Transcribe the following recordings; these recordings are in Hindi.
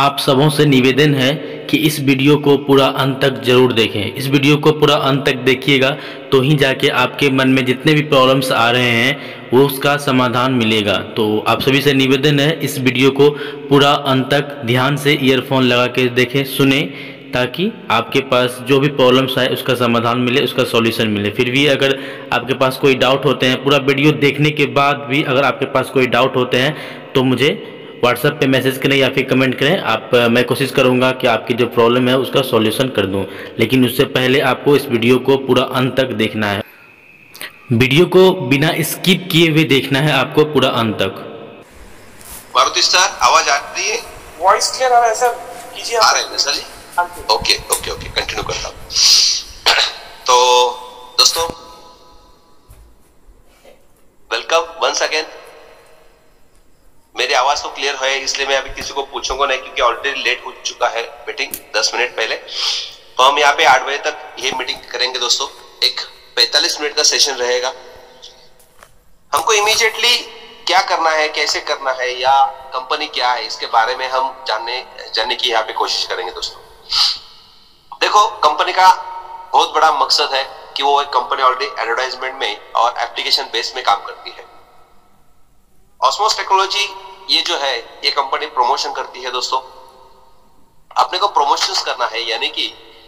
आप सबों से निवेदन है कि इस वीडियो को पूरा अंत तक जरूर देखें। इस वीडियो को पूरा अंत तक देखिएगा तो ही जाके आपके मन में जितने भी प्रॉब्लम्स आ रहे हैं वो उसका समाधान मिलेगा। तो आप सभी से निवेदन है इस वीडियो को पूरा अंत तक ध्यान से ईयरफोन लगा के देखें, सुने, ताकि आपके पास जो भी प्रॉब्लम्स आए उसका समाधान मिले, उसका सॉल्यूशन मिले। फिर भी अगर आपके पास कोई डाउट होते हैं, पूरा वीडियो देखने के बाद भी अगर आपके पास कोई डाउट होते हैं तो मुझे व्हाट्सएप पे मैसेज करें या फिर कमेंट करें। मैं कोशिश करूंगा कि आपकी जो प्रॉब्लम है उसका सॉल्यूशन कर दूं, लेकिन उससे पहले आपको इस वीडियो को पूरा अंत तक देखना है। वीडियो को बिना स्किप किए हुए देखना है आपको पूरा अंत तक। मारुति सर, आवाज आ रही है? वॉइस क्लियर आ रहा है सर? कीजिए। आ रहे हैं sir ji? Okay okay okay, continue करता हूं। तो दोस्तों, वेलकम वंस अगेन। मेरी आवाज तो क्लियर है, इसलिए मैं अभी किसी को पूछूंगा नहीं, क्योंकि ऑलरेडी लेट हो चुका है मीटिंग 10 मिनट पहले। तो हम यहाँ पे 8 बजे तक ये मीटिंग करेंगे दोस्तों। एक 45 मिनट का सेशन रहेगा। हमको इमीडिएटली क्या करना है, कैसे करना है, या कंपनी क्या है, इसके बारे में हम जानने की यहाँ पे कोशिश करेंगे दोस्तों। देखो, कंपनी का बहुत बड़ा मकसद है कि वो एक कंपनी ऑलरेडी एडवर्टाइजमेंट में और एप्लीकेशन बेस में काम करती है। ऑस्मोस टेक्नोलॉजी ये जो है, ये कंपनी प्रमोशन करती है दोस्तों। अपने को प्रमोशंस करना है, यानी कि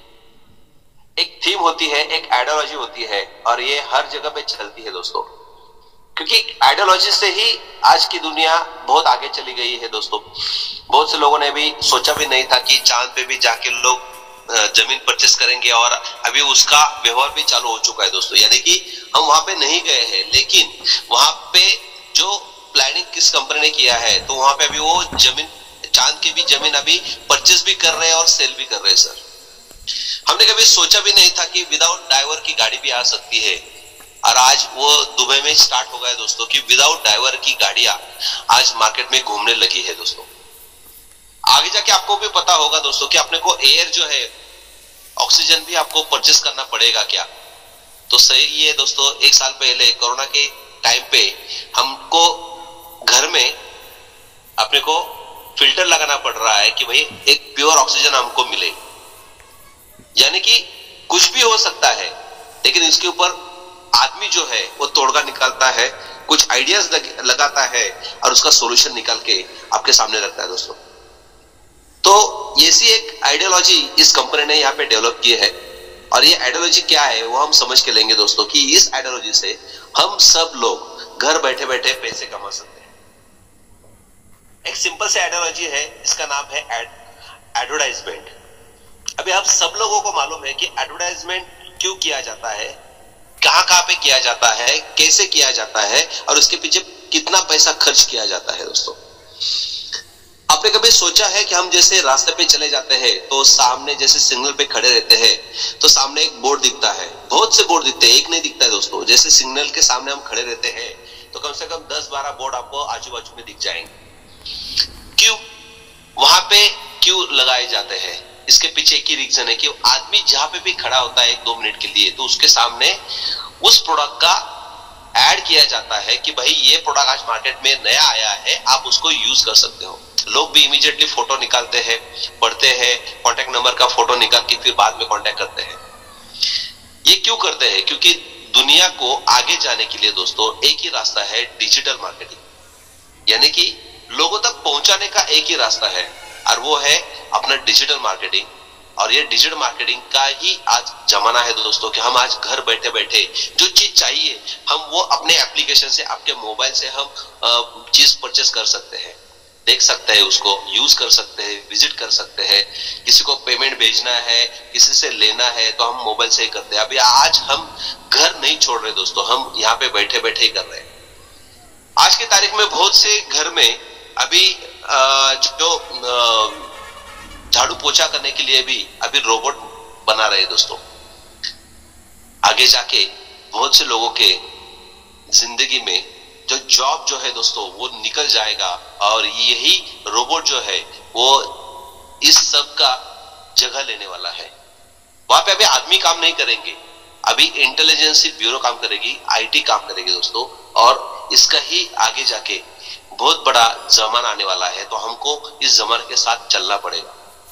एक थीम होती है, एक आइडियोलॉजी होती है, और ये हर जगह पे चलती है दोस्तों। क्योंकि आइडियोलॉजी से ही आज की दुनिया बहुत आगे चली गई है दोस्तों। बहुत से लोगों ने भी सोचा भी नहीं था कि चांद पे भी जाके लोग जमीन परचेस करेंगे, और अभी उसका व्यवहार भी चालू हो चुका है दोस्तों। यानी कि हम वहां पे नहीं गए हैं, लेकिन वहां पे जो प्लानिंग किस कंपनी ने किया है, तो वहां पे अभी वो जमीन, चांद की भी जमीन अभी परचेस भी कर रहे हैं और सेल भी कर रहे हैं सर। हमने कभी सोचा भी नहीं था कि विदाउट ड्राइवर की गाड़ी भी आ सकती है, और आज वो दुबई में स्टार्ट हो गया है दोस्तों कि विदाउट ड्राइवर की गाड़ियां आज मार्केट में घूमने लगी है दोस्तों। आगे जाके आपको भी पता होगा दोस्तों कि अपने को एयर जो है, ऑक्सीजन भी आपको परचेस करना पड़ेगा क्या। तो सही है दोस्तों, 1 साल पहले कोरोना के टाइम पे हमको घर में अपने को फिल्टर लगाना पड़ रहा है कि भाई एक प्योर ऑक्सीजन हमको मिले। यानी कि कुछ भी हो सकता है, लेकिन इसके ऊपर आदमी जो है वो तोड़गा निकालता है, कुछ आइडियाज लगाता है, और उसका सॉल्यूशन निकाल के आपके सामने रखता है दोस्तों। तो ऐसी एक आइडियोलॉजी इस कंपनी ने यहाँ पे डेवलप की है, और ये आइडियोलॉजी क्या है वो हम समझ के लेंगे दोस्तों कि इस आइडियोलॉजी से हम सब लोग घर बैठे बैठे पैसे कमा सकते हैं। एक सिंपल सी आइडियोलॉजी है, इसका नाम है एडवर्टाइजमेंट। अभी आप सब लोगों को मालूम है कि एडवर्टाइजमेंट क्यों किया जाता है, कहां पे किया जाता है, कैसे किया जाता है, और उसके पीछे कितना पैसा खर्च किया जाता है दोस्तों। आपने कभी सोचा है कि हम जैसे रास्ते पे चले जाते हैं तो सामने जैसे सिग्नल पे खड़े रहते हैं तो सामने एक बोर्ड दिखता है, बहुत से बोर्ड दिखते हैं, एक नहीं दिखता है दोस्तों। जैसे सिग्नल के सामने हम खड़े रहते हैं तो कम से कम 10-12 बोर्ड आपको आजू बाजू में दिख जाएंगे। क्यों वहां पे क्यों लगाए जाते हैं? इसके पीछे एक ही रीजन है कि आदमी जहां पे भी खड़ा होता है 1-2 मिनट के लिए, तो उसके सामने उस प्रोडक्ट का ऐड किया जाता है कि भाई ये प्रोडक्ट आज मार्केट में नया आया है, आप उसको यूज कर सकते हो। लोग भी इमीडिएटली फोटो निकालते हैं, पढ़ते हैं, कॉन्टेक्ट नंबर का फोटो निकाल के फिर बाद में कॉन्टेक्ट करते हैं। ये क्यों करते हैं? क्योंकि दुनिया को आगे जाने के लिए दोस्तों एक ही रास्ता है, डिजिटल मार्केटिंग। यानी कि लोगों तक पहुंचाने का एक ही रास्ता है, और वो है अपना डिजिटल मार्केटिंग। और ये डिजिटल मार्केटिंग का ही आज जमाना है दोस्तों कि हम आज घर बैठे बैठे जो चीज चाहिए हम वो अपने एप्लीकेशन से, आपके मोबाइल से हम चीज परचेस कर सकते हैं, देख सकते हैं, उसको यूज कर सकते हैं, विजिट कर सकते हैं। किसी को पेमेंट भेजना है, किसी से लेना है, तो हम मोबाइल से ही करते हैं। अभी आज हम घर नहीं छोड़ रहे दोस्तों, हम यहाँ पे बैठे बैठे ही कर रहे हैं। आज की तारीख में बहुत से घर में अभी जो झाड़ू पोछा करने के लिए भी अभी रोबोट बना रहे दोस्तों। आगे जाके बहुत से लोगों के जिंदगी में जो जॉब जो है दोस्तों वो निकल जाएगा, और यही रोबोट जो है वो इस सब का जगह लेने वाला है। वहां पे अभी आदमी काम नहीं करेंगे, अभी इंटेलिजेंस ब्यूरो काम करेगी, आईटी काम करेगी दोस्तों। और इसका ही आगे जाके बहुत बड़ा जमाना आने वाला है, तो हमको इस जमाने के साथ चलना पड़ेगा।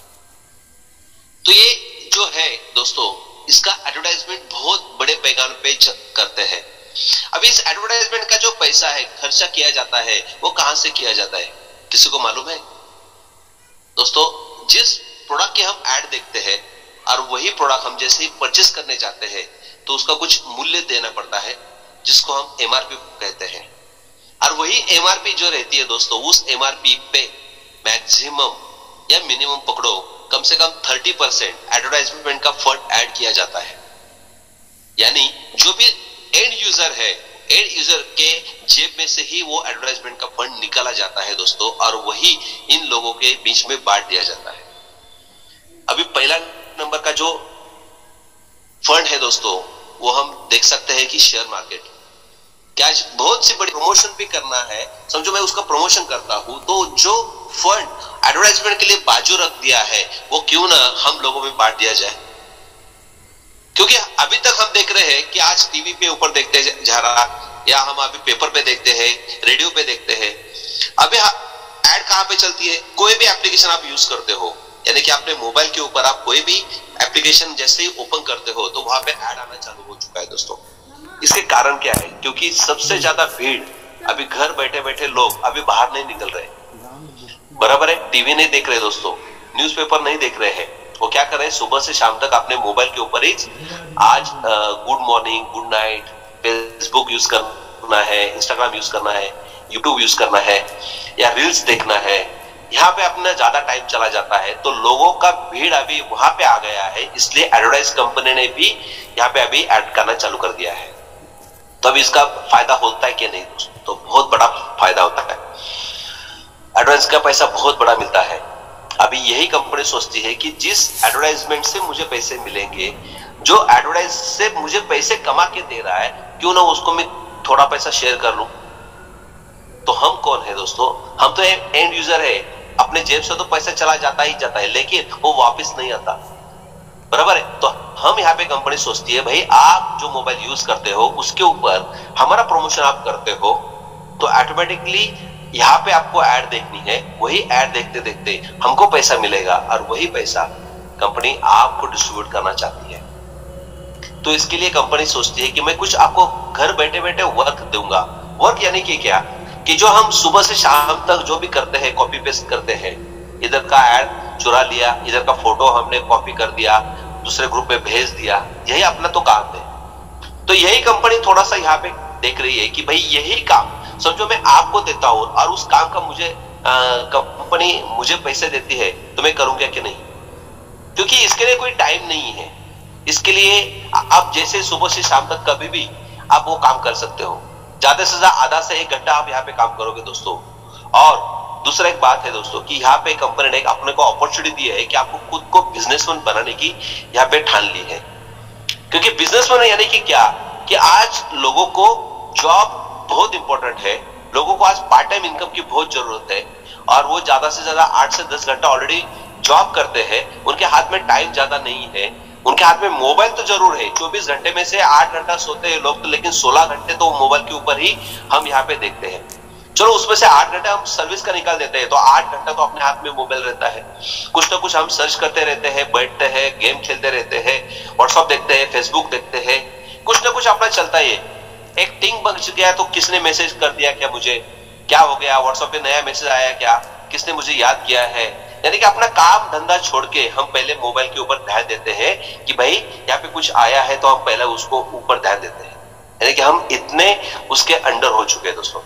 तो ये जो है दोस्तों, इसका एडवर्टाइजमेंट बहुत बड़े पैमाने पे करते हैं। अब इस एडवर्टाइजमेंट का जो पैसा है, खर्चा किया जाता है, वो कहां से किया जाता है, किसी को मालूम है दोस्तों? जिस प्रोडक्ट के हम ऐड देखते हैं और वही प्रोडक्ट हम जैसे ही परचेस करने जाते हैं तो उसका कुछ मूल्य देना पड़ता है, जिसको हम एमआरपी कहते हैं। और वही एमआरपी जो रहती है दोस्तों, उस एमआरपी पे मैक्सिमम या मिनिमम पकड़ो कम से कम 30% एडवर्टाइजमेंट का फंड ऐड किया जाता है। यानी जो भी एंड यूजर है, एंड यूजर के जेब में से ही वो एडवर्टाइजमेंट का फंड निकाला जाता है दोस्तों, और वही इन लोगों के बीच में बांट दिया जाता है। अभी पहला नंबर का जो फंड है दोस्तों, वो हम देख सकते हैं कि शेयर मार्केट। क्या बहुत सी बड़ी प्रमोशन भी करना है, समझो मैं उसका प्रमोशन करता हूं, तो जो फंड एडवर्टाइजमेंट के लिए बाजू रख दिया है वो क्यों ना हम लोगों में बांट दिया जाए। क्योंकि अभी तक हम देख रहे हैं कि आज टीवी पे ऊपर देखते जा रहा, या हम अभी पेपर पे देखते हैं, रेडियो पे देखते हैं। अभी ऐड कहां पे चलती है? कोई भी एप्लीकेशन आप यूज करते हो, यानी कि अपने मोबाइल के ऊपर आप कोई भी एप्लीकेशन जैसे ही ओपन करते हो तो वहां पे ऐड आना चालू हो चुका है दोस्तों। इसके कारण क्या है? क्योंकि सबसे ज्यादा भीड़ अभी घर बैठे बैठे लोग अभी बाहर नहीं निकल रहे, बराबर है? टीवी नहीं देख रहे दोस्तों, न्यूज़पेपर नहीं देख रहे हैं। वो क्या कर रहे हैं? सुबह से शाम तक अपने मोबाइल के ऊपर ही आज good morning, good night, Facebook use करना है, इंस्टाग्राम यूज करना है, यूट्यूब यूज करना है, या रील्स देखना है, यहाँ पे अपना ज्यादा टाइम चला जाता है। तो लोगों का भीड़ अभी वहां पे आ गया है, इसलिए एडवर्टाइज कंपनी ने भी यहाँ पे अभी ऐड करना चालू कर दिया है। तो अभी इसका फायदा होता है कि नहीं दोस्तों? तो बहुत बड़ा फायदा होता है, एडवर्टाइज का पैसा बहुत बड़ा मिलता है। अभी यही कंपनी सोचती है कि जिस एडवर्टाइजमेंट से मुझे पैसे मिलेंगे, जो एडवर्टाइज से मुझे पैसे कमा के दे रहा है, क्यों ना उसको मैं थोड़ा पैसा शेयर कर लूं। तो हम कौन है दोस्तों? हम तो एंड यूजर है, अपने जेब से तो पैसा चला जाता ही जाता है, लेकिन वो वापस नहीं आता, बराबर है? तो हम यहाँ पे कंपनी सोचती है, भाई आप जो मोबाइल यूज करते हो उसके ऊपर हमारा प्रमोशन आप करते हो, तो ऑटोमेटिकली यहाँ पे आपको ऐड देखनी है, वही ऐड देखते देखते हमको पैसा मिलेगा, और वही पैसा कंपनी आपको डिस्ट्रीब्यूट करना चाहती है। तो इसके लिए कंपनी सोचती है कि मैं कुछ आपको घर बैठे बैठे वर्क दूंगा। वर्क यानी कि क्या? कि जो हम सुबह से शाम तक जो भी करते हैं, कॉपी पेस्ट करते हैं, इधर का ऐड चुरा लिया, इधर का फोटो हमने कॉपी कर दिया, दूसरे ग्रुप में भेज दिया, यही अपना तो काम है। तो यही कंपनी थोड़ा सा यहाँ पे देख रही है कि भाई यही काम समझो मैं आपको देता हूं, और उस काम का मुझे कंपनी मुझे पैसे देती है, तो मैं करूंगा कि नहीं? क्योंकि इसके लिए कोई टाइम नहीं है। इसके लिए आप जैसे सुबह से शाम तक कभी भी आप वो काम कर सकते हो। ज्यादा से ज्यादा आधा से 1 घंटा आप यहाँ पे काम करोगे दोस्तों। और दूसरा एक बात है दोस्तों कि यहाँ पे कंपनी ने अपने को अपॉर्चुनिटी दी है कि आपको खुद को बिजनेसमैन बनाने की यहाँ पे ठान ली है। क्योंकि बिजनेसमैन यानी कि क्या? कि आज लोगों को जॉब बहुत इंपॉर्टेंट है, लोगों को आज पार्ट टाइम इनकम की बहुत जरूरत है, और वो ज्यादा से ज्यादा 8 से 10 घंटा ऑलरेडी जॉब करते हैं, उनके हाथ में टाइम ज्यादा नहीं है। उनके हाथ में मोबाइल तो जरूर है, 24 घंटे में से 8 घंटा सोते हैं लोग, तो लेकिन 16 घंटे तो मोबाइल के ऊपर ही हम यहाँ पे देखते हैं। चलो उसमें से 8 घंटे हम सर्विस का निकाल देते हैं, तो 8 घंटा तो अपने हाथ में मोबाइल रहता है। कुछ ना कुछ हम सर्च करते रहते हैं, बैठते हैं, गेम खेलते रहते हैं, व्हाट्सएप देखते हैं, फेसबुक देखते हैं, कुछ ना कुछ अपना चलता है। एक टिंग बज गया तो किसने मैसेज कर दिया क्या, मुझे क्या हो गया, व्हाट्सएप पे नया मैसेज आया क्या, किसने मुझे याद किया है। यानी कि अपना काम धंधा छोड़ के हम पहले मोबाइल के ऊपर ध्यान देते हैं कि भाई यहाँ पे कुछ आया है, तो हम पहले उसको ऊपर ध्यान देते हैं। यानी कि हम इतने उसके अंडर हो चुके हैं दोस्तों।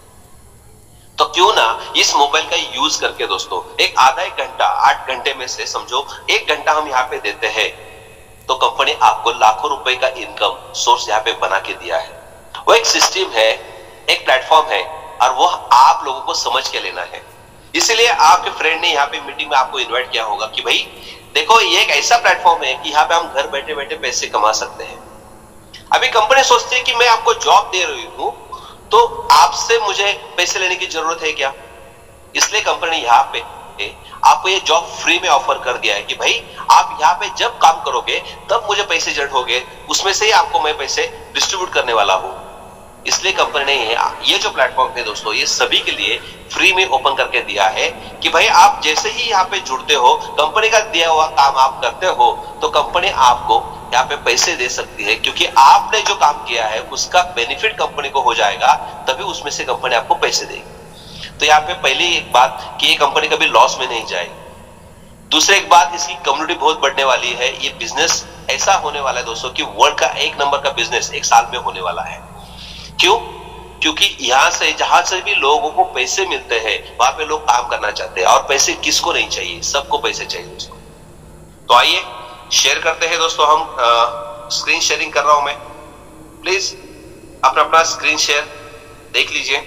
तो क्यों ना इस मोबाइल का यूज करके दोस्तों एक आधा 1 घंटा, 8 घंटे में से समझो 1 घंटा हम यहाँ पे देते हैं, तो कंपनी आपको लाखों रुपए का इनकम सोर्स यहाँ पे बना के दिया है। वो एक सिस्टम है, एक प्लेटफॉर्म है, और वो आप लोगों को समझ के लेना है। इसलिए आपके फ्रेंड ने यहाँ पे मीटिंग में आपको इनवाइट किया होगा कि भाई देखो ये एक ऐसा प्लेटफॉर्म है कि यहाँ पे हम घर बैठे बैठे पैसे कमा सकते हैं। अभी कंपनी सोचती है कि मैं आपको जॉब दे रही हूं, तो आपसे मुझे पैसे लेने की जरूरत है क्या? इसलिए कंपनी ने यहाँ पे आपको ये जॉब फ्री में ऑफर कर दिया है कि भाई आप यहाँ पे जब काम करोगे तब मुझे पैसे जनरेट होंगे, उसमें से ही आपको मैं पैसे डिस्ट्रीब्यूट करने वाला हूं। इसलिए कंपनी ने ये जो प्लेटफॉर्म है दोस्तों, ये सभी के लिए फ्री में ओपन करके दिया है कि भाई आप जैसे ही यहाँ पे जुड़ते हो, कंपनी का दिया हुआ काम आप करते हो, तो कंपनी आपको यहाँ पे पैसे दे सकती है, क्योंकि आपने जो काम किया है उसका बेनिफिट कंपनी को हो जाएगा, तभी उसमें से कंपनी आपको पैसे देगी। तो यहाँ पे पहली एक बात कि ये कंपनी कभी लॉस में नहीं जाएगी। दूसरी एक बात, इसकी कम्युनिटी बहुत बढ़ने वाली है। ये बिजनेस ऐसा होने वाला है दोस्तों कि वर्ल्ड का 1 नंबर का बिजनेस 1 साल में होने वाला है। क्यों? क्योंकि यहां से जहां से भी लोगों को पैसे मिलते हैं वहां पे लोग काम करना चाहते हैं, और पैसे किसको नहीं चाहिए, सबको पैसे चाहिए दोस्तों। तो आइए शेयर करते हैं दोस्तों। हम स्क्रीन शेयरिंग कर रहा हूं मैं, प्लीज अपना अपना स्क्रीन शेयर देख लीजिए।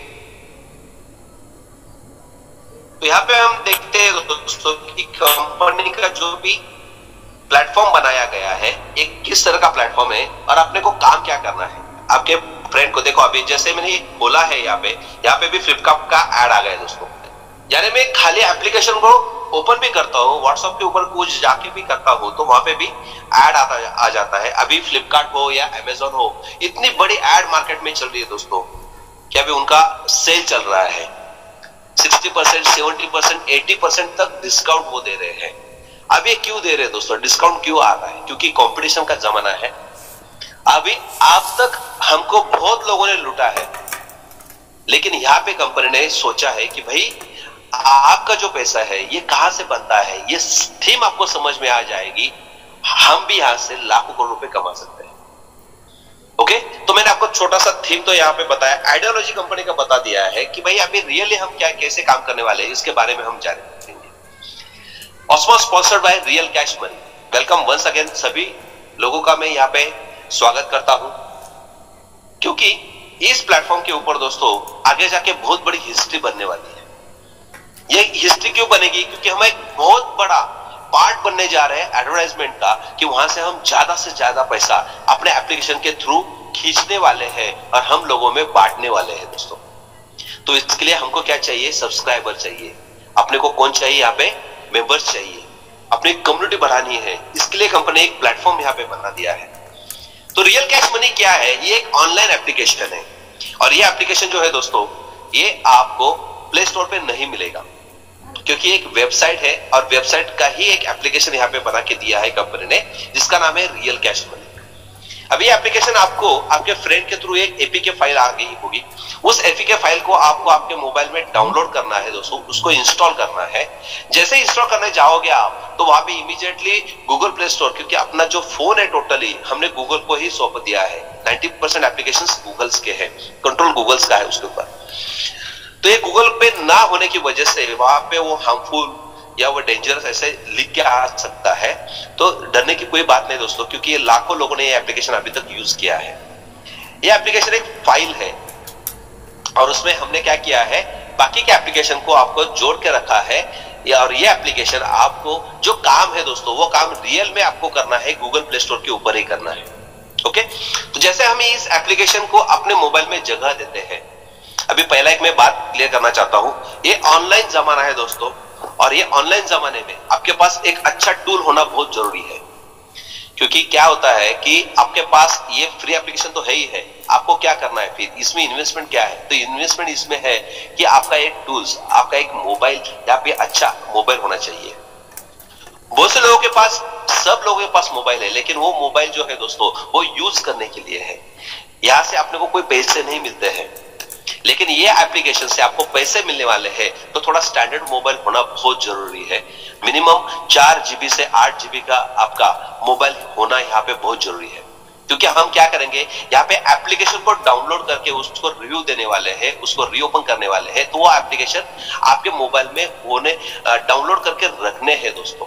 तो यहाँ पे हम देखते हैं दोस्तों कि कंपनी का जो भी प्लेटफॉर्म बनाया गया है, एक किस तरह का प्लेटफॉर्म है और अपने को काम क्या करना है। आपके फ्रेंड को देखो, अभी जैसे मैंने बोला है यहाँ पे भी फ्लिपकार्ट का ऐड आ गया दोस्तों। यानी मैं खाली एप्लीकेशन को ओपन भी करता हूँ, व्हाट्सएप के ऊपर कुछ जाके भी करता हूँ, तो वहां पे भी ऐड आ जाता है। अभी फ्लिपकार्ट हो या अमेजोन हो, इतनी बड़ी ऐड मार्केट में चल रही है दोस्तों कि अभी उनका सेल चल रहा है। 60%, 70%, 80% तक डिस्काउंट वो दे रहे हैं। अब ये क्यों दे रहे हैं दोस्तों, डिस्काउंट क्यों आ रहा है? क्योंकि कंपटीशन का जमाना है। अभी आज तक हमको बहुत लोगों ने लूटा है, लेकिन यहाँ पे कंपनी ने सोचा है कि भाई आपका जो पैसा है ये कहां से बनता है, ये थीम आपको समझ में आ जाएगी, हम भी यहां से लाखों करोड़ रुपए कमा सकते हैं। ओके, तो मैंने आपको छोटा सा थीम तो यहाँ पे बताया, आइडियोलॉजी कंपनी का बता दिया है कि भाई अभी रियली हम क्या कैसे काम करने वाले हैं, इसके बारे में हम जानेंगे। ऑस्मो sponsored by real cash money. Welcome once again, सभी लोगों का मैं यहाँ पे स्वागत करता हूं, क्योंकि इस प्लेटफॉर्म के ऊपर दोस्तों आगे जाके बहुत बड़ी हिस्ट्री बनने वाली है। ये हिस्ट्री क्यों बनेगी? क्योंकि हम एक बहुत बड़ा पार्ट बनने जा रहे हैं एडवर्टाइजमेंट का, कि वहां से हम ज्यादा से ज्यादा पैसा अपने एप्लीकेशन के थ्रू खींचने वाले हैं और हम लोगों में बांटने वाले हैं दोस्तों। तो इसके लिए हमको क्या चाहिए? सब्सक्राइबर चाहिए। अपने को कौन चाहिए? यहाँ पे मेंबर्स चाहिए। अपनी कम्युनिटी बढ़ानी है, इसके लिए कंपनी एक प्लेटफॉर्म यहाँ पे बना दिया है। तो रियल कैश मनी क्या है? ये एक ऑनलाइन एप्लीकेशन है, और ये एप्लीकेशन जो है दोस्तों, ये आपको प्ले स्टोर पे नहीं मिलेगा, क्योंकि एक वेबसाइट है, और वेबसाइट का ही एक एप्लीकेशन यहाँ पे बना के दिया है कंपनी ने, जिसका नाम है रियल कैश मनी। अभी एप्लीकेशन आपको आपके फ्रेंड के थ्रू एक एपीके फाइल आ गई होगी, उस एपीके फाइल को आपको आपके मोबाइल में डाउनलोड करना है दोस्तों, उसको इंस्टॉल करना है। जैसे इंस्टॉल करने जाओगे आप, तो वहां पे इमीडिएटली गूगल प्ले स्टोर, क्योंकि अपना जो फोन है टोटली हमने गूगल को ही सौंप दिया है, 90% एप्लीकेशंस गूगल्स के हैं, कंट्रोल गूगल्स का है उसके ऊपर। तो ये गूगल पे ना होने की वजह से वहां पे वो हार्मफुल या वो डेंजरस ऐसे लिख के आ सकता है। तो डरने की कोई बात नहीं दोस्तों, क्योंकि ये लाखों लोगों ने ये एप्लीकेशन अभी तक यूज किया है। ये एप्लीकेशन एक फाइल है, और उसमें हमने क्या किया है, बाकी के एप्लीकेशन को आपको जोड़ के रखा है, और ये एप्लीकेशन आपको जो काम है दोस्तों, वो काम रियल में आपको करना है, गूगल प्ले स्टोर के ऊपर ही करना है। ओके, तो जैसे हम इस एप्लीकेशन को अपने मोबाइल में जगह देते हैं, अभी पहला एक मैं बात क्लियर करना चाहता हूं, ये ऑनलाइन जमाना है दोस्तों, और ये ऑनलाइन जमाने में आपके पास एक अच्छा टूल होना बहुत जरूरी है। क्योंकि क्या होता है कि आपके पास ये फ्री एप्लीकेशन तो है ही है, आपको क्या करना है फिर, इसमें इन्वेस्टमेंट क्या है? तो इन्वेस्टमेंट इसमें है कि आपका एक टूल्स, आपका एक मोबाइल, या पे अच्छा मोबाइल होना चाहिए। बहुत से लोगों के पास, सब लोगों के पास मोबाइल है, लेकिन वो मोबाइल जो है दोस्तों, वो यूज करने के लिए है। यहां से अपने को कोई पैसे नहीं मिलते हैं, लेकिन ये एप्लीकेशन से आपको पैसे मिलने वाले हैं। तो थोड़ा स्टैंडर्ड मोबाइल होना बहुत जरूरी है। मिनिमम 4 GB से 8 GB का आपका मोबाइल होना यहाँ पे बहुत जरूरी है, क्योंकि हम क्या करेंगे, यहाँ पे एप्लीकेशन को डाउनलोड करके उसको रिव्यू देने वाले हैं, उसको रीओपन करने वाले हैं। तो वो एप्लीकेशन आपके मोबाइल में होने डाउनलोड करके रखने हैं दोस्तों।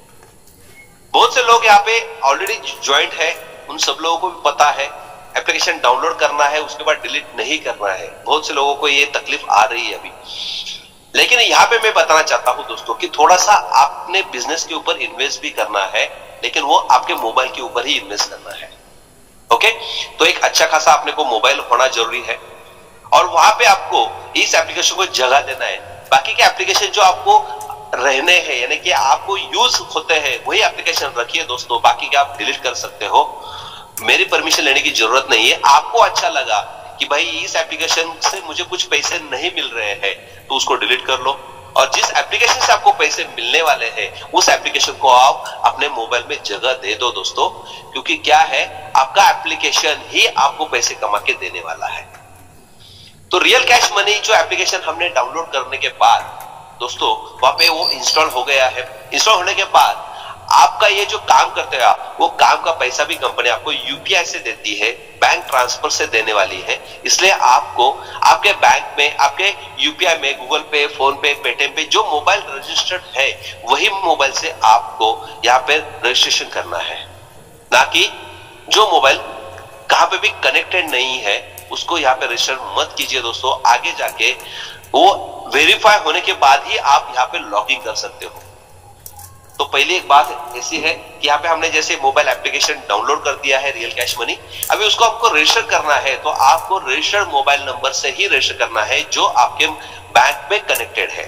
बहुत से लोग यहाँ पे ऑलरेडी ज्वाइंट है, उन सब लोगों को भी पता है एप्लीकेशन डाउनलोड करना है, उसके बाद डिलीट नहीं करना है। बहुत से लोगों को ये तकलीफ आ रही है अभी, लेकिन यहाँ पे मैं बताना चाहता हूं दोस्तों कि थोड़ा सा आपने बिजनेस के ऊपर इन्वेस्ट भी करना है, लेकिन वो आपके मोबाइल के ऊपर ही इन्वेस्ट करना है। ओके, तो एक अच्छा खासा अपने को मोबाइल होना जरूरी है, और वहां पे आपको इस एप्लीकेशन को जगह देना है। बाकी के एप्लीकेशन जो आपको रहने हैं, यानी कि आपको यूज होते हैं, वही एप्लीकेशन रखिए दोस्तों, बाकी के आप डिलीट कर सकते हो। मेरी परमिशन लेने की जरूरत नहीं है। आपको अच्छा लगा कि भाई इस एप्लीकेशन से मुझे कुछ पैसे नहीं मिल रहे हैं, तो उसको डिलीट कर लो और जिस एप्लीकेशन से आपको पैसे मिलने वाले हैं उस एप्लीकेशन को आप अपने मोबाइल में जगह दे दो दोस्तों, क्योंकि क्या है, आपका एप्लीकेशन ही आपको पैसे कमा के देने वाला है। तो रियल कैश मनी जो एप्लीकेशन हमने डाउनलोड करने के बाद दोस्तों वहां पे वो इंस्टॉल हो गया है। इंस्टॉल होने के बाद आपका ये जो काम करते हैं वो काम का पैसा भी कंपनी आपको यूपीआई से देती है, बैंक ट्रांसफर से देने वाली है। इसलिए आपको आपके बैंक में, आपके यूपीआई में, गूगल पे, फोन पे, पेटीएम पे जो मोबाइल रजिस्टर्ड है वही मोबाइल से आपको यहाँ पे रजिस्ट्रेशन करना है, ना कि जो मोबाइल कहां पे भी कनेक्टेड नहीं है उसको यहाँ पे रजिस्टर मत कीजिए दोस्तों। आगे जाके वो वेरीफाई होने के बाद ही आप यहाँ पे लॉगिन कर सकते हो। तो पहली एक बात ऐसी है कि यहाँ पे हमने जैसे मोबाइल एप्लीकेशन डाउनलोड कर दिया है रियल कैश मनी, अभी उसको आपको रजिस्टर करना है, तो आपको रजिस्टर्ड मोबाइल नंबर से ही रजिस्टर करना है जो आपके बैंक में कनेक्टेड है।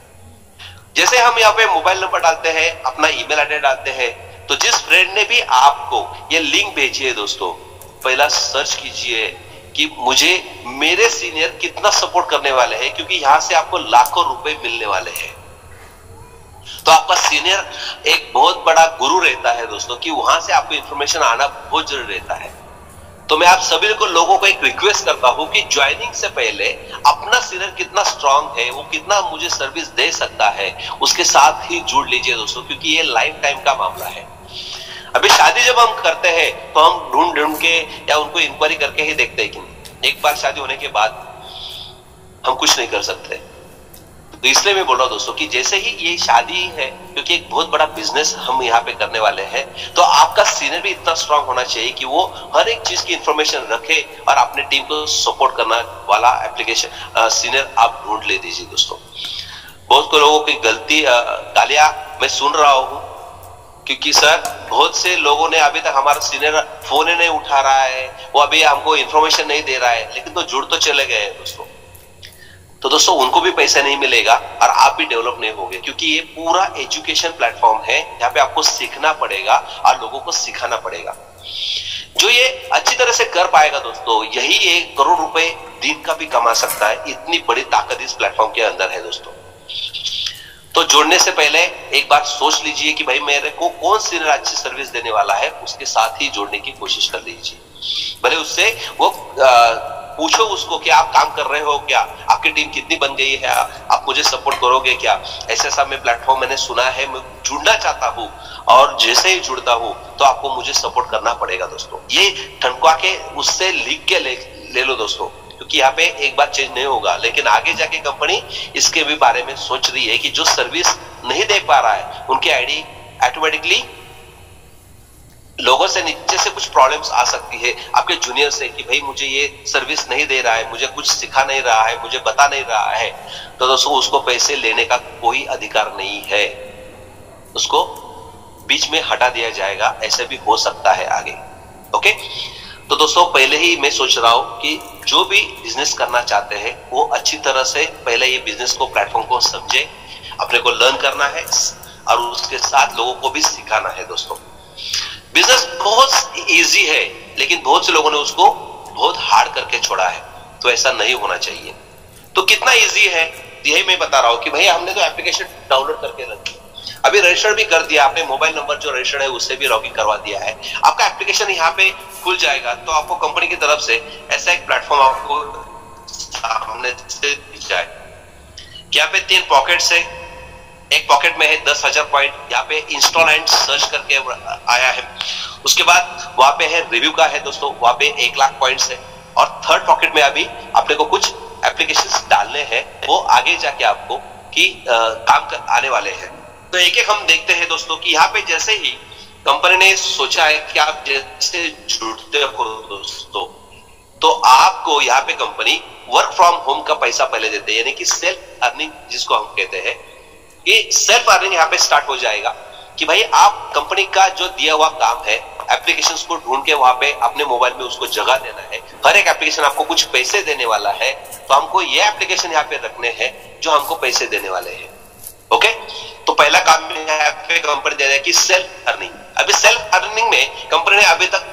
जैसे हम यहाँ पे मोबाइल नंबर डालते हैं, अपना ईमेल एड्रेस डालते हैं, तो जिस फ्रेंड ने भी आपको ये लिंक भेजी है दोस्तों, पहला सर्च कीजिए कि मुझे मेरे सीनियर कितना सपोर्ट करने वाले हैं, क्योंकि यहां से आपको लाखों रुपए मिलने वाले हैं। तो आपका सीनियर एक बहुत बड़ा गुरु रहता है दोस्तों, कि वहां से आपको इंफॉर्मेशन आना बहुत जरूरी रहता है। तो मैं आप सभी को लोगों को एक रिक्वेस्ट करता हूं कि ज्वाइनिंग से पहले अपना सीनियर कितना स्ट्रांग है, वो कितना मुझे सर्विस दे सकता है, उसके साथ ही जुड़ लीजिए दोस्तों, क्योंकि ये लाइफ टाइम का मामला है। अभी शादी जब हम करते हैं तो हम ढूंढ के या उनको इंक्वायरी करके ही देखते हैं कि नहीं, एक बार शादी होने के बाद हम कुछ नहीं कर सकते। तो इसलिए मैं बोल रहा हूं दोस्तों कि जैसे ही ये शादी है, क्योंकि एक बहुत बड़ा बिजनेस हम यहाँ पे करने वाले हैं, तो आपका सीनियर भी इतना स्ट्रांग होना चाहिए कि वो हर एक चीज की इंफॉर्मेशन रखे और अपने टीम को सपोर्ट करने वाला एप्लीकेशन सीनियर आप ढूंढ ले दीजिए दोस्तों। बहुत को लोगों की गलती गालियां मैं सुन रहा हूं, क्योंकि सर बहुत से लोगों ने अभी तक हमारा सीनियर फोन ही नहीं उठा रहा है, वो अभी हमको इंफॉर्मेशन नहीं दे रहा है, लेकिन तो जुड़ तो चले गए हैं दोस्तों। तो दोस्तों उनको भी पैसा नहीं मिलेगा और आप भी डेवलप नहीं होगे, क्योंकि ये पूरा एजुकेशन प्लेटफॉर्म है, यहाँ पे आपको सीखना पड़ेगा और लोगों को सिखाना पड़ेगा। जो ये अच्छी तरह से कर पाएगा दोस्तों, यही 1 करोड़ रुपए दिन का भी कमा सकता है। इतनी बड़ी ताकत इस प्लेटफॉर्म के अंदर है दोस्तों। तो जोड़ने से पहले एक बार सोच लीजिए कि भाई मेरे को कौन सीनियर अच्छी सर्विस देने वाला है, उसके साथ ही जोड़ने की कोशिश कर लीजिए। भले उससे वो पूछो उसको कि आप काम कर रहे हो क्या, आपकी टीम कितनी बन गई है, आप मुझे सपोर्ट करोगे क्या, ऐसा सब में प्लेटफॉर्म मैंने सुना है, मैं जुड़ना चाहता हूँ, और जैसे ही जुड़ता हूँ तो आपको मुझे सपोर्ट करना पड़ेगा दोस्तों। ये ठनका के उससे लिख के ले लो दोस्तों, क्योंकि यहाँ पे एक बार चेंज नहीं होगा, लेकिन आगे जाके कंपनी इसके भी बारे में सोच रही है कि जो सर्विस नहीं दे पा रहा है उनकी आईडी ऑटोमेटिकली लोगों से नीचे से कुछ प्रॉब्लम्स आ सकती है आपके जूनियर से कि भाई मुझे ये सर्विस नहीं दे रहा है, मुझे कुछ सिखा नहीं रहा है, मुझे बता नहीं रहा है, तो दोस्तों उसको पैसे लेने का कोई अधिकार नहीं है, उसको बीच में हटा दिया जाएगा। ऐसे भी हो सकता है आगे। ओके, तो दोस्तों पहले ही मैं सोच रहा हूं कि जो भी बिजनेस करना चाहते हैं वो अच्छी तरह से पहले ये बिजनेस को, प्लेटफॉर्म को समझे, अपने को लर्न करना है और उसके साथ लोगों को भी सिखाना है दोस्तों। बिजनेस बहुत इजी है, लेकिन बहुत से लोगों ने उसको बहुत हार्ड करके छोड़ा है, तो ऐसा नहीं होना चाहिए। तो कितना इजी है यही मैं बता रहा हूं कि भैया हमने तो एप्लीकेशन डाउनलोड करके रख दिया, अभी रजिस्टर भी कर दिया, आपने मोबाइल नंबर जो रजिस्टर्ड है उससे भी लॉगिन करवा दिया है, आपका एप्लीकेशन यहाँ पे खुल जाएगा। तो आपको कंपनी की तरफ से ऐसा एक प्लेटफॉर्म आपको सामने से दिख जाए। यहाँ पे 3 पॉकेट्स है, एक पॉकेट में है 10,000 पॉइंट, यहाँ पे इंस्टॉल एंड सर्च करके आया है। उसके बाद वहां पे है रिव्यू का है दोस्तों, वहां पे 1 लाख पॉइंट्स है। और थर्ड पॉकेट में अभी अपने को कुछ एप्लीकेशंस डालने हैं, वो आगे जाके आपको कि काम आने वाले हैं। तो एक एक हम देखते हैं दोस्तों कि यहाँ पे जैसे ही कंपनी ने सोचा है कि आप जैसे जुड़ते हो दोस्तों, तो आपको यहाँ पे कंपनी वर्क फ्रॉम होम का पैसा पहले देते हैं, यानी कि सेल्फ अर्निंग जिसको हम कहते हैं। ये सेल्फ अर्निंग यहाँ पे स्टार्ट हो जाएगा कि भाई आप कंपनी का जो दिया हुआ काम है, एप्लीकेशंस को ढूंढ के वहां पे अपने मोबाइल में उसको जगह देना है, हर एक एप्लीकेशन आपको कुछ पैसे देने वाला है, तो हमको ये एप्लीकेशन यहाँ पे रखने हैं जो हमको पैसे देने वाले हैं। ओके, तो पहला काम यहाँ पे कंपनी दे रहा है कि सेल्फ अर्निंग। अभी सेल्फ अर्निंग में कंपनी ने अभी तक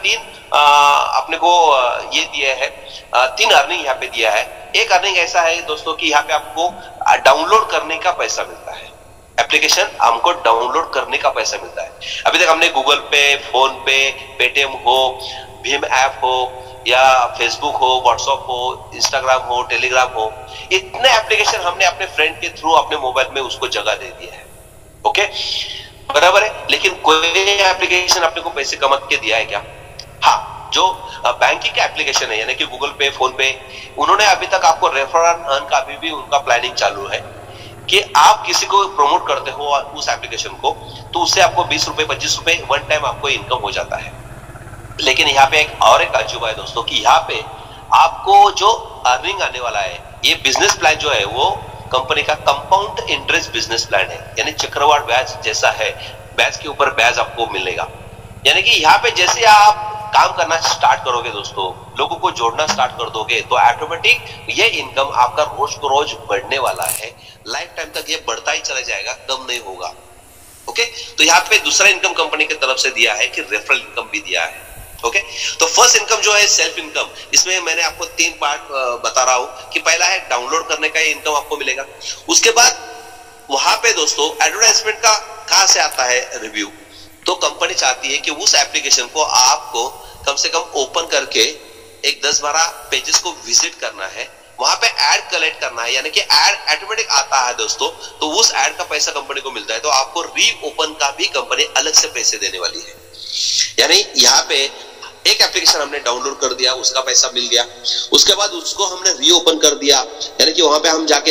अपने को ये दिया है, 3 अर्निंग यहाँ पे दिया है। एक अर्निंग ऐसा है दोस्तों कि यहाँ पे आपको डाउनलोड करने का पैसा मिलता है, एप्लीकेशन हमको डाउनलोड करने का पैसा मिलता है। अभी तक हमने गूगल पे, फोन पे, पेटीएम हो, भीम ऐप हो या फेसबुक हो, व्हाट्सएप हो, इंस्टाग्राम हो, टेलीग्राम हो, इतने एप्लीकेशन हमने अपने फ्रेंड के थ्रू अपने मोबाइल में उसको जगह दे दिया है। ओके, बराबर है। लेकिन कोई एप्लीकेशन अपने को पैसे कमा के दिया है क्या? हाँ, जो बैंकिंग का एप्लीकेशन है यानी कि गूगल पे, फोन पे, उन्होंने अभी तक आपको रेफर एंड अर्न का भी उनका प्लानिंग चालू है कि आप किसी को प्रमोट करते हो उस एप्लीकेशन को, तो उससे आपको 20 रुपए 25 रुपए वन टाइम आपको इनकम हो जाता है। लेकिन यहाँ पे एक अजूबा है दोस्तों कि यहाँ पे आपको जो अर्निंग आने वाला है, ये बिजनेस प्लान जो है वो कंपनी का कंपाउंड इंटरेस्ट बिजनेस प्लान है, यानी चक्रवात ब्याज जैसा है, ब्याज के ऊपर ब्याज आपको मिलेगा। यानी कि यहाँ पे जैसे आप काम करना स्टार्ट करोगे दोस्तों, लोगों को जोड़ना स्टार्ट कर दोगे, तो ऑटोमेटिक ये इनकम आपका रोज को रोज बढ़ने वाला है, लाइफ टाइम तक ये बढ़ता ही चला जाएगा, कम नहीं होगा। ओके, तो यहाँ पे दूसरा इनकम कंपनी की तरफ से दिया है कि रेफरल इनकम भी दिया है। ओके, तो फर्स्ट इनकम जो है सेल्फ इनकम, इसमें मैंने आपको 3 पार्ट बता रहा हूं कि पहला है डाउनलोड करने का इनकम आपको मिलेगा। उसके बाद वहां पे दोस्तों एडवर्टाइजमेंट का कहां से आता है रिव्यू, तो कंपनी चाहती है कि उस एप्लीकेशन को आपको कम से कम ओपन करके एक 10-12 पेजेस को विजिट करना है, वहां पे ऐड कलेक्ट करना है, यानी कि ऐड ऑटोमेटिक आता है दोस्तों, तो उस ऐड का पैसा कंपनी को मिलता है। तो आपको री ओपन का भी कंपनी अलग से पैसे देने वाली है। यानी यहाँ पे एक एप्लीकेशन हमने डाउनलोड कर दिया, उसका पैसा मिल गया, उसके बाद उसको हमने रीओपन कर दिया, यानी कि वहां पे हम जाके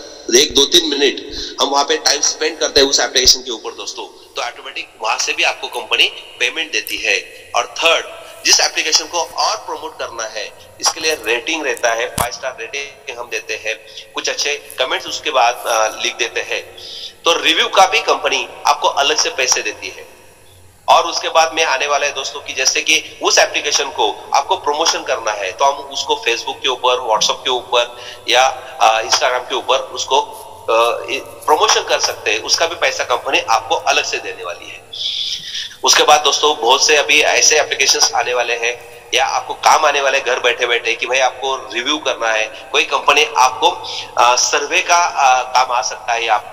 1-2-3 मिनट हम वहां पे टाइम स्पेंड करते हैं उस एप्लीकेशन के ऊपर दोस्तों, तो ऑटोमेटिक वहां से भी आपको कंपनी पेमेंट देती है। और थर्ड, जिस एप्लीकेशन को और प्रमोट करना है, इसके लिए रेटिंग रहता है, 5 स्टार रेटिंग हम देते हैं, कुछ अच्छे कमेंट्स उसके बाद लिख देते हैं, तो रिव्यू का भी कंपनी आपको अलग से पैसे देती है। और उसके बाद में आने वाला है दोस्तों कि जैसे कि उस एप्लीकेशन को आपको प्रमोशन करना है, तो हम उसको फेसबुक के ऊपर, व्हाट्सएप के ऊपर या इंस्टाग्राम के ऊपर उसको प्रमोशन कर सकते हैं, उसका भी पैसा कंपनी आपको अलग से देने वाली है। उसके बाद दोस्तों बहुत से अभी ऐसे एप्लीकेशंस आने वाले हैं या आपको काम आने वाले घर बैठे बैठे कि भाई आपको रिव्यू करना है, कोई कंपनी आपको सर्वे का काम आ सकता है आप।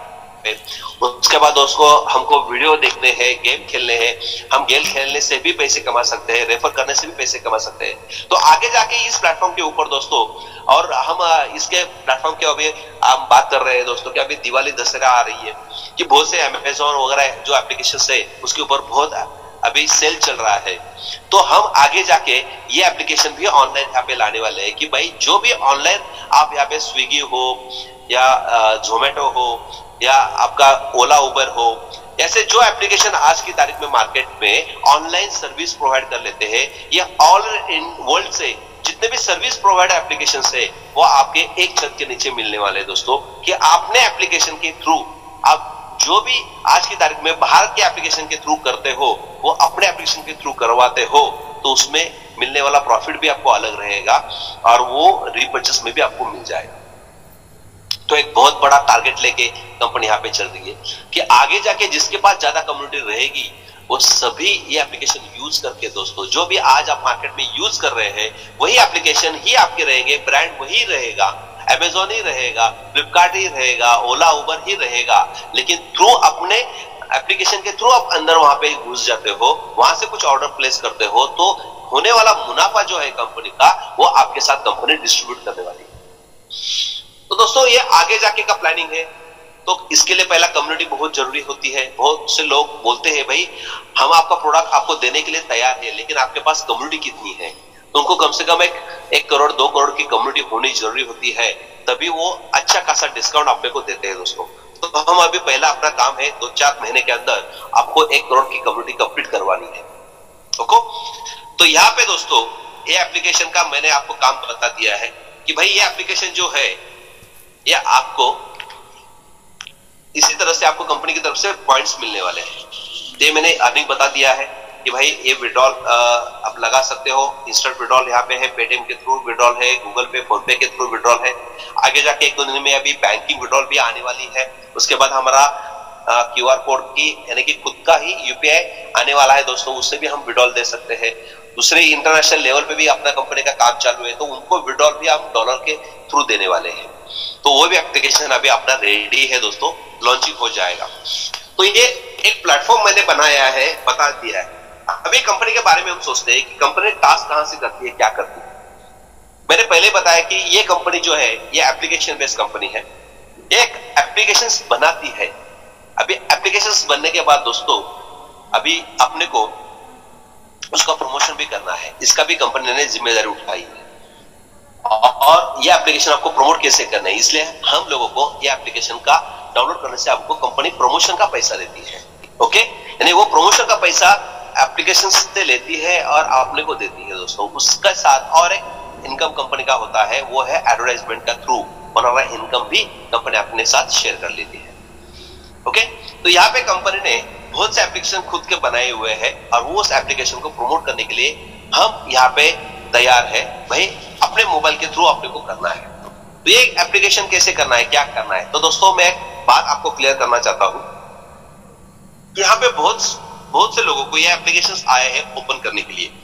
उसके बाद दोस्तों हमको वीडियो देखने हैं, गेम खेलने हैं, हम गेम खेलने से भी पैसे कमा सकते हैं, रेफर करने से भी पैसे कमा सकते हैं। तो आगे जाके इस प्लेटफॉर्म के ऊपर दोस्तों, और हम इसके प्लेटफॉर्म के अभी हम बात कर रहे हैं दोस्तों कि अभी दिवाली दशहरा आ रही है कि बहुत से अमेज़न वगैरह जो एप्लीकेशन है उसके ऊपर बहुत अभी सेल चल रहा है, तो हम आगे जाके ये एप्लीकेशन भी ऑनलाइन यहाँ पे लाने वाले हैं कि भाई जो भी ऑनलाइन आप यहाँ पे स्विगी हो या जोमेटो हो या आपका ओला उबर हो, ऐसे जो एप्लीकेशन आज की तारीख में मार्केट में ऑनलाइन सर्विस प्रोवाइड कर लेते हैं, ये ऑल इन वर्ल्ड से जितने भी सर्विस प्रोवाइड एप्लीकेशन है वो आपके एक छत के नीचे मिलने वाले हैं दोस्तों, कि आपने एप्लीकेशन के थ्रू आप जो भी आज की तारीख में बाहर के एप्लीकेशन के थ्रू करते हो वो अपने एप्लीकेशन के थ्रू करवाते हो, तो उसमें मिलने वाला प्रॉफिट भी आपको अलग रहेगा और वो रीपर्चेस में भी आपको मिल जाएगा। तो एक बहुत बड़ा टारगेट लेके कंपनी यहाँ पे चल रही है कि आगे जाके जिसके पास ज्यादा कम्युनिटी रहेगी वो सभी ये एप्लीकेशन यूज करके दोस्तों, जो भी आज आप मार्केट में यूज कर रहे हैं वही एप्लीकेशन ही आपके रहेंगे, ब्रांड वही रहेगा, अमेज़न ही रहेगा, फ्लिपकार्ट ही रहेगा, ओला उबर ही रहेगा, लेकिन थ्रू अपने एप्लीकेशन के थ्रू आप अंदर वहां पे घुस जाते हो, वहां से कुछ ऑर्डर प्लेस करते हो, तो होने वाला मुनाफा जो है कंपनी का वो आपके साथ कंपनी डिस्ट्रीब्यूट करने वाली है। तो दोस्तों ये आगे जाके का प्लानिंग है, तो इसके लिए पहला कम्युनिटी बहुत जरूरी होती है। बहुत से लोग बोलते हैं भाई हम आपका प्रोडक्ट आपको देने के लिए तैयार है, लेकिन आपके पास कम्युनिटी कितनी है, तो उनको कम से कम 1 करोड़ 2 करोड़ की कम्युनिटी होनी जरूरी होती है, तभी वो अच्छा खासा डिस्काउंट आपने को देते हैं दोस्तों। तो हम अभी पहला अपना काम है 2-4 महीने के अंदर आपको 1 करोड़ की कम्युनिटी कंप्लीट करवानी है। ओके, तो यहाँ पे दोस्तों ये एप्लीकेशन का मैंने आपको काम बता दिया है कि भाई ये एप्लीकेशन जो है ये आपको इसी तरह से आपको कंपनी की तरफ से पॉइंट्स मिलने वाले हैं। ये मैंने अर्निंग बता दिया है कि भाई ये विड्रॉल आप लगा सकते हो, इंस्टेंट विड्रॉल यहाँ पे है, पेटीएम के थ्रू विड्रॉल है, गूगल पे, फोन पे के थ्रू विड्रॉल है। आगे जाके 1-2 दिन में अभी बैंकिंग विड्रॉल भी आने वाली है। उसके बाद हमारा QR कोड की यानी कि खुद का ही UPI आने वाला है दोस्तों, उससे भी हम विड्रॉल दे सकते हैं। दूसरे इंटरनेशनल लेवल पे भी अपना कंपनी का काम चालू है, तो उनको विड्रॉल भी हम डॉलर के थ्रू देने वाले हैं। तो वो भी एप्लीकेशन अभी अपना रेडी है दोस्तों, लॉन्चिंग हो जाएगा। तो ये एक प्लेटफॉर्म मैंने बनाया है, बता दिया है। अभी कंपनी के बारे में हम सोचते हैं कि कंपनी टास्क कहां से करती है, क्या करती है। मैंने पहले बताया कि ये कंपनी जो है ये एप्लीकेशन बेस्ड कंपनी है, एक एप्लीकेशंस बनाती है। अभी एप्लीकेशंस बनने के बाद दोस्तों अभी अपने को उसका प्रमोशन भी करना है, इसका भी कंपनी ने जिम्मेदारी उठाई है। और ये एप्लीकेशन आपको प्रमोट कैसे करना है, इसलिए हम लोगों को ये एप्लीकेशन का डाउनलोड करने से आपको कंपनी प्रमोशन का पैसा देती है। ओके, यानी वो प्रमोशन का पैसा एप्लीकेशन से लेती है और आपने को देती है दोस्तों। उसके साथ और एक इनकम कंपनी का होता है, वो है एडवर्टाइजमेंट का थ्रू बना हुआ इनकम भी कंपनी अपने साथ शेयर कर लेती है। ओके, तो यहाँ पे कंपनी ने बहुत से एप्लीकेशन खुद के बनाए हुए हैं और वो उस एप्लीकेशन को प्रमोट करने के लिए हम यहाँ पे तैयार है भाई, अपने मोबाइल के थ्रू अपने को करना है। तो ये एप्लीकेशन कैसे करना है, क्या करना है, तो दोस्तों मैं एक बात आपको क्लियर करना चाहता हूं। यहाँ पे बहुत से लोगों को ये एप्लीकेशंस आए हैं ओपन करने के लिए।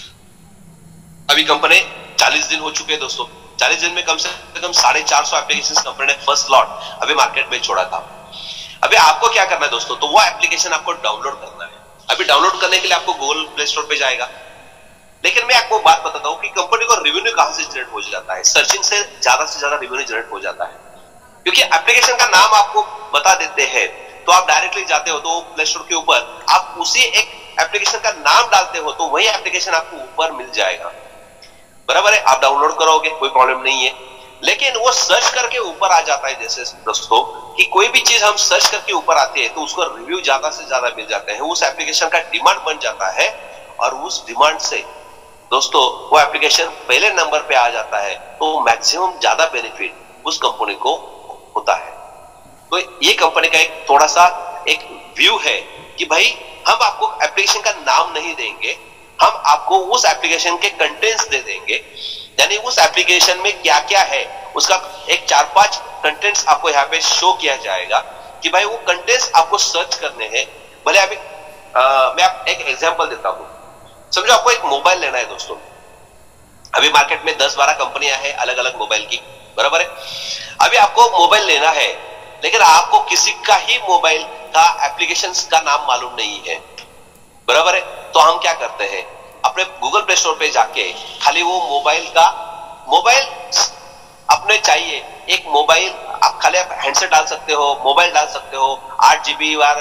अभी कंपनी 40 दिन हो चुके हैं दोस्तों, 40 दिन में कम से कम 450 एप्लीकेशंस कंपनी ने फर्स्ट लॉट अभी मार्केट में छोड़ा था। अभी आपको क्या करना है दोस्तों, तो वो एप्लीकेशन आपको डाउनलोड करना है। अभी डाउनलोड करने के लिए आपको गूगल प्ले स्टोर पे जाएगा। लेकिन मैं आपको बात बताता हूं कि कंपनी को रेवेन्यू कहां से जनरेट हो जाता है, सर्चिंग से ज्यादा रेवेन्यू जनरेट हो जाता है। क्योंकि एप्लीकेशन का नाम आपको बता देते हैं, तो आप डायरेक्टली जाते हो तो प्ले स्टोर के ऊपर आप उसी एक एप्लीकेशन का नाम डालते हो तो वही एप्लीकेशन आपको ऊपर मिल जाएगा, बराबर है। आप डाउनलोड करोगे, कोई प्रॉब्लम नहीं है। लेकिन वो सर्च करके ऊपर आ जाता है, जैसे दोस्तों कि कोई भी चीज हम सर्च करके ऊपर आती है तो उसको रिव्यू ज्यादा से ज्यादा मिल जाते हैं, उस एप्लीकेशन का डिमांड बन जाता है और उस डिमांड से दोस्तों वो एप्लीकेशन पहले नंबर पे आ जाता है, तो मैक्सिमम ज्यादा बेनिफिट उस कंपनी को होता है। तो ये कंपनी का एक थोड़ा सा एक व्यू है कि भाई हम आपको एप्लीकेशन का नाम नहीं देंगे, हम आपको उस एप्लीकेशन के कंटेंट्स दे देंगे। यानी उस एप्लीकेशन में क्या क्या है उसका एक 4-5 कंटेंट्स आपको यहाँ पे शो किया जाएगा कि भाई वो कंटेंट्स आपको सर्च करने हैं। भले अभी मैं आप एक एग्जांपल देता हूं। समझो आपको एक मोबाइल लेना है दोस्तों, अभी मार्केट में 10-12 कंपनियां हैं अलग अलग मोबाइल की, बराबर है। अभी आपको मोबाइल लेना है लेकिन आपको किसी का ही मोबाइल का एप्लीकेशन का नाम मालूम नहीं है, बराबर है। तो हम क्या करते हैं, अपने गूगल प्ले स्टोर पे जाके खाली वो मोबाइल अपने चाहिए एक मोबाइल, आप खाली आप हैंडसेट डाल सकते हो, मोबाइल डाल सकते हो, 8GB बार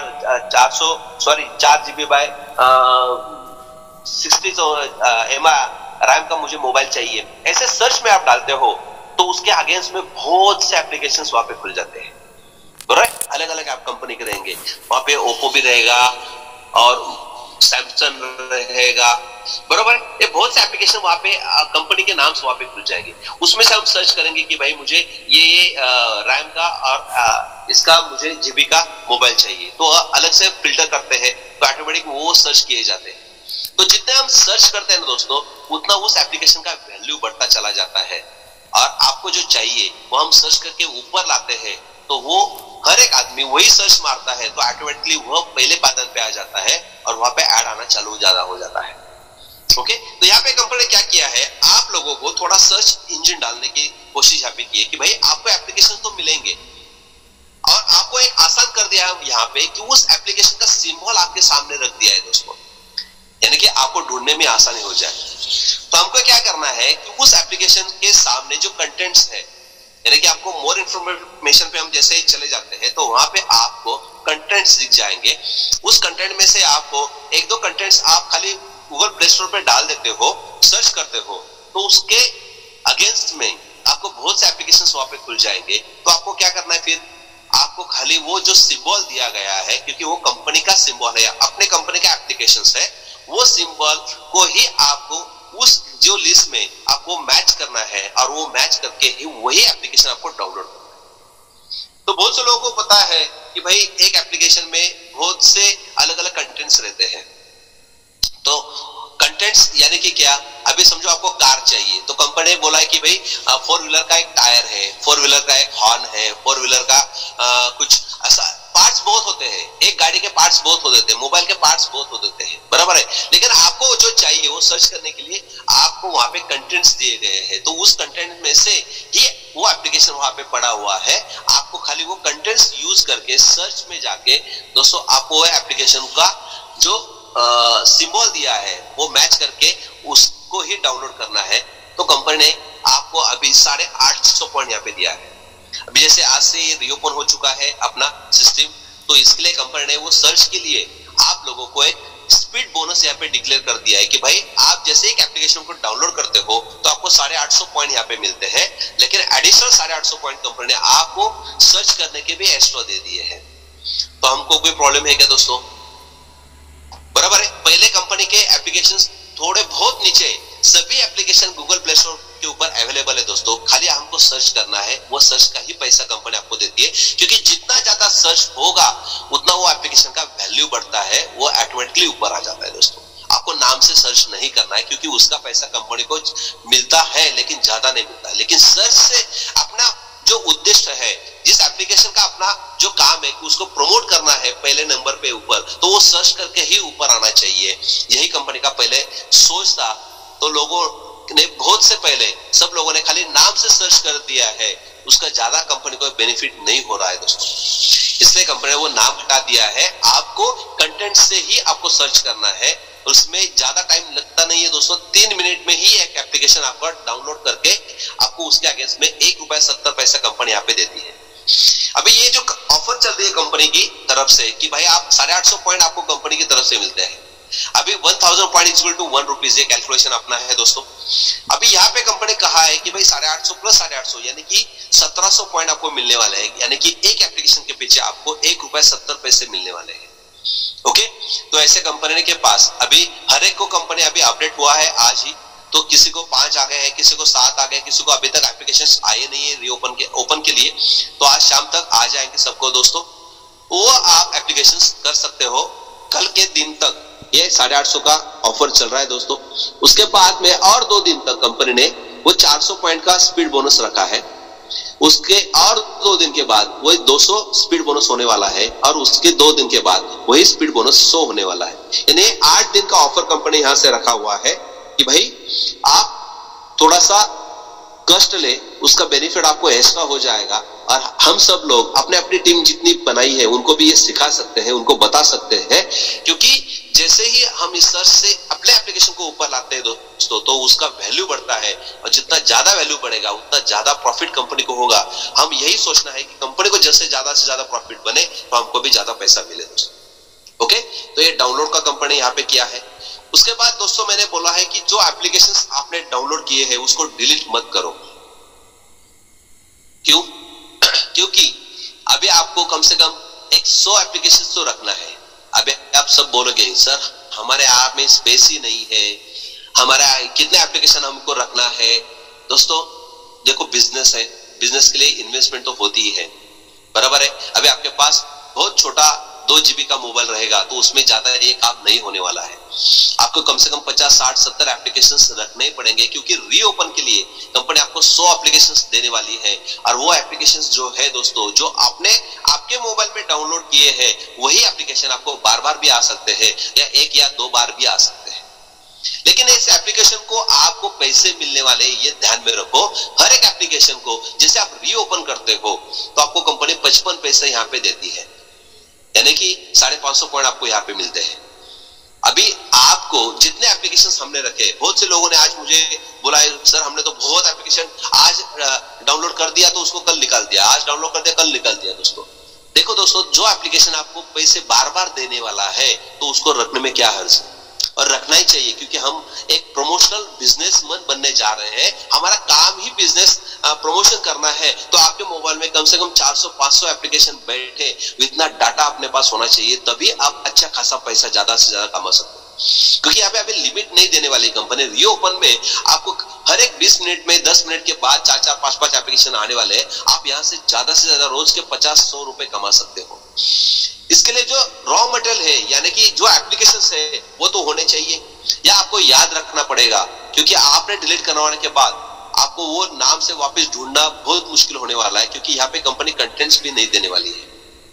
4GB बाय 60 MB रैम का मुझे मोबाइल चाहिए, ऐसे सर्च में आप डालते हो तो उसके अगेंस्ट में बहुत से एप्लीकेशंस वहां पे खुल जाते हैं, बराबर। अलग अलग ऐप कंपनी के रहेंगे वहां पे, ओप्पो भी रहेगा और सैमसंग रहेगा, बराबर। ये बहुत से एप्लीकेशन वहां पे कंपनी के नाम से वहां पे खुल जाएंगे। उसमें से हम सर्च करेंगे कि भाई मुझे ये रैम का और इसका मुझे जीबी का मोबाइल चाहिए, तो अलग से फिल्टर करते हैं तो ऑटोमेटिक वो सर्च किए जाते हैं। तो जितने हम सर्च करते हैं ना दोस्तों, उतना उस एप्लीकेशन का वैल्यू बढ़ता चला जाता है और आपको जो चाहिए वो हम सर्च करके ऊपर लाते हैं, तो वो हर एक आदमी वही सर्च मारता है तो ऑटोमेटिकली वो पहले पैटर्न पे आ जाता है और वहां पे ऐड आना चालू ज्यादा हो जाता है। ओके, तो यहाँ पे कंपनी ने क्या किया है, आप लोगों को थोड़ा सर्च इंजन डालने की कोशिश यहाँ पे की है कि भाई आपको एप्लीकेशन तो मिलेंगे और आपको एक आसान कर दिया है यहाँ पे कि उस एप्लीकेशन का सिंबल आपके सामने रख दिया है दोस्तों, यानी कि आपको ढूंढने में आसानी हो जाए। तो हमको क्या करना है कि उस एप्लीकेशन के सामने जो कंटेंट्स है, यानी कि आपको मोर इंफॉर्मेशन पे हम जैसे ही चले जाते हैं तो वहां पे आपको कंटेंट्स दिख जाएंगे। उस कंटेंट में से आपको 1-2 कंटेंट्स आप खाली गूगल प्ले स्टोर पे डाल देते हो, सर्च करते हो, तो उसके अगेंस्ट में आपको बहुत से एप्लीकेशंस वहां पे खुल जाएंगे। तो आपको क्या करना है, फिर आपको खाली वो जो सिंबल दिया गया है, क्योंकि वो कंपनी का सिंबल है, अपने कंपनी का एप्लीकेशंस है, वो सिंबल को ही आपको उस जो लिस्ट में आपको मैच करना है और वो मैच करके ही वही एप्लीकेशन आपको डाउनलोड करना है। तो बहुत से लोगों को पता है कि भाई एक एप्लीकेशन में बहुत से अलग अलग कंटेंट्स रहते हैं। तो कंटेंट्स यानी कि क्या, अभी समझो आपको कार चाहिए तो कंपनी ने बोला है कि भाई 4 व्हीलर का एक टायर है, 4 व्हीलर का एक हॉर्न है, 4 व्हीलर का कुछ ऐसा पार्ट्स बहुत होते हैं, एक गाड़ी के पार्ट्स बहुत हो देते हैं, मोबाइल के पार्ट्स बहुत हो देते हैं, बराबर है। लेकिन आपको जो चाहिए वो सर्च करने के लिए आपको वहां पे कंटेंट्स दिए गए हैं, तो उस कंटेंट में से ही वो एप्लीकेशन वहां पे पड़ा हुआ है। आपको खाली वो कंटेंट्स यूज करके सर्च में जाके दोस्तों आपको वो एप्लीकेशन का जो सिंबल दिया है वो मैच करके उसको ही डाउनलोड करना है। तो कंपनी ने आपको अभी 850 पॉइंट यहाँ पे दिया है। अभी जैसे आज से ये रीओपन हो चुका है अपना सिस्टम, तो इसके लिए कंपनी ने वो सर्च के लिए आप लोगों को एक स्पीड बोनस यहाँ पे डिक्लेयर कर दिया है कि भाई आप जैसे एक एप्लीकेशन को डाउनलोड करते हो तो आपको 850 पॉइंट यहाँ पे मिलते हैं, लेकिन एडिशनल 850 पॉइंट कंपनी ने आपको सर्च करने के भी एक्स्ट्रा दे दिए हैं। तो हमको कोई प्रॉब्लम है क्या दोस्तों? बराबर है। पहले कंपनी के एप्लीकेशंस थोड़े बहुत नीचे, सभी एप्लीकेशन गूगल प्ले स्टोर के ऊपर अवेलेबल है दोस्तों, खाली हमको सर्च करना है। वो सर्च का ही पैसा कंपनी आपको देती है, क्योंकि जितना ज्यादा सर्च होगा उतना वो एप्लीकेशन का वैल्यू बढ़ता है, वो ऑटोमेटिकली ऊपर आ जाता है दोस्तों। आपको नाम से सर्च नहीं करना है, क्योंकि उसका पैसा कंपनी को मिलता है लेकिन ज्यादा नहीं मिलता है। लेकिन सर्च से अपना जो उद्देश्य है, जिस एप्लीकेशन का अपना जो काम है उसको प्रमोट करना है पहले नंबर पे ऊपर, तो वो सर्च करके ही ऊपर आना चाहिए। यही कंपनी का पहले सोच था। तो लोगों ने बहुत से पहले सब लोगों ने खाली नाम से सर्च कर दिया है, उसका ज्यादा कंपनी को बेनिफिट नहीं हो रहा है दोस्तों। इसलिए कंपनी ने वो नाम हटा दिया है। आपको कंटेंट से ही आपको सर्च करना है, उसमें ज्यादा टाइम लगता नहीं है दोस्तों। 3 मिनट में ही एक एप्लीकेशन आपका डाउनलोड करके आपको उसके अगेंस्ट में ₹1.70 कंपनी यहाँ पे देती है। अभी ये जो ऑफर चल रही है कंपनी की तरफ से कि भाई आप 850 पॉइंट आपको कंपनी की तरफ से मिलते हैं। अभी 1000 पॉइंट इक्वल टू ₹1 ये कैलकुलेशन अपना है दोस्तों। अभी यहाँ पे कंपनी कहा है कि भाई 850 प्लस 850 यानी कि 1700 पॉइंट आपको मिलने वाले हैं, यानी कि एक एप्लीकेशन के पीछे आपको ₹1.70 मिलने वाले हैं। ओके, तो ऐसे कंपनी के पास अभी हर एक को कंपनी अभी अपडेट हुआ है आज ही, तो किसी को 5 आ गए हैं, किसी को 7 आ गए, किसी को अभी तक एप्लीकेशंस आए नहीं है ओपन के लिए, तो आज शाम तक आ जाएंगे सबको दोस्तों। वो आप एप्लीकेशंस कर सकते हो कल के दिन तक। ये 850 का ऑफर चल रहा है दोस्तों। उसके बाद में और 2 दिन तक कंपनी ने वो 400 पॉइंट का स्पीड बोनस रखा है। उसके और 2 दिन के बाद वही 200 स्पीड बोनस होने वाला है, और उसके 2 दिन के बाद वही स्पीड बोनस 100 होने वाला है। यानी 8 दिन का ऑफर कंपनी यहां से रखा हुआ है कि भाई आप थोड़ा सा कष्ट ले, उसका बेनिफिट आपको एक्स्ट्रा हो जाएगा। और हम सब लोग अपने अपनी टीम जितनी बनाई है उनको भी ये सिखा सकते हैं, उनको बता सकते हैं, क्योंकि जैसे ही हम इस सर्च से अपने एप्लीकेशन को ऊपर लाते हैं दोस्तों, तो उसका वैल्यू बढ़ता है, और जितना ज्यादा वैल्यू बढ़ेगा उतना ज्यादा प्रॉफिट कंपनी को होगा। हम यही सोचना है कि कंपनी को जैसे ज्यादा से ज्यादा प्रॉफिट बने तो हमको भी ज्यादा पैसा मिले दोस्तों। ओके, तो ये डाउनलोड का कंपनी यहाँ पे किया है। उसके बाद दोस्तों मैंने बोला है कि जो एप्लीकेशंस आपने डाउनलोड किए हैं उसको डिलीट मत करो। क्यों? क्योंकि अभी आपको कम से कम 100 एप्लीकेशंस तो रखना है। अभी आप सब बोलोगे सर हमारे ऐप में स्पेस ही नहीं है, हमारा कितने एप्लीकेशन हमको रखना है। दोस्तों देखो, बिजनेस है, बिजनेस के लिए इन्वेस्टमेंट तो होती ही है, बराबर है। अभी आपके पास बहुत छोटा 2 GB का मोबाइल रहेगा तो उसमें ज्यादा ये काम नहीं होने वाला है। आपको कम से कम 50, 60, 70 एप्लीकेशंस रखने ही पड़ेंगे, क्योंकि रीओपन के लिए कंपनी आपको 100 एप्लीकेशंस देने वाली है। और वो एप्लीकेशंस जो है दोस्तों, जो आपने आपके मोबाइल में डाउनलोड किए हैं, वही एप्लीकेशन आपको बार बार भी आ सकते हैं, या 1 या 2 बार भी आ सकते हैं। लेकिन इस एप्लीकेशन को आपको पैसे मिलने वाले, ये ध्यान में रखो। हर एक एप्लीकेशन को जैसे आप रीओपन करते हो तो आपको कंपनी 55 पैसे यहाँ पे देती है, यानी कि 550 पॉइंट आपको यहाँ पे मिलते हैं। अभी आपको जितने एप्लीकेशंस हमने रखे, बहुत से लोगों ने आज मुझे बोला सर हमने तो बहुत एप्लीकेशन आज डाउनलोड कर दिया तो उसको कल निकाल दिया, आज डाउनलोड कर दिया कल निकाल दिया। दोस्तों देखो दोस्तों, जो एप्लीकेशन आपको पैसे बार बार देने वाला है तो उसको रखने में क्या हर्ज है, और रखना ही चाहिए, क्योंकि हम एक प्रमोशनल बिजनेसमैन बनने जा रहे हैं। हमारा काम ही बिजनेस प्रमोशन करना है, तो आपके मोबाइल में कम से कम 400-500 एप्लीकेशन बैठे, इतना डाटा अपने पास होना चाहिए, तभी आप अच्छा खासा पैसा ज्यादा से ज्यादा कमा सकते हैं। क्योंकि यहाँ पे अभी लिमिट नहीं देने वाली कंपनी। रीओपन में आपको हर एक 20 मिनट में 10 मिनट के बाद 4-4, 5-5 एप्लीकेशन आने वाले हैं। आप यहाँ से ज्यादा रोज के 50-100 रुपए कमा सकते हो। इसके लिए जो रॉ मटेरियल है, यानी कि जो एप्लीकेशंस है, वो तो होने चाहिए, या आपको याद रखना पड़ेगा, क्योंकि आपने डिलीट करवाने के बाद आपको वो नाम से वापस ढूंढना बहुत मुश्किल होने वाला है, क्योंकि यहाँ पे कंपनी कंटेंट्स भी नहीं देने वाली है।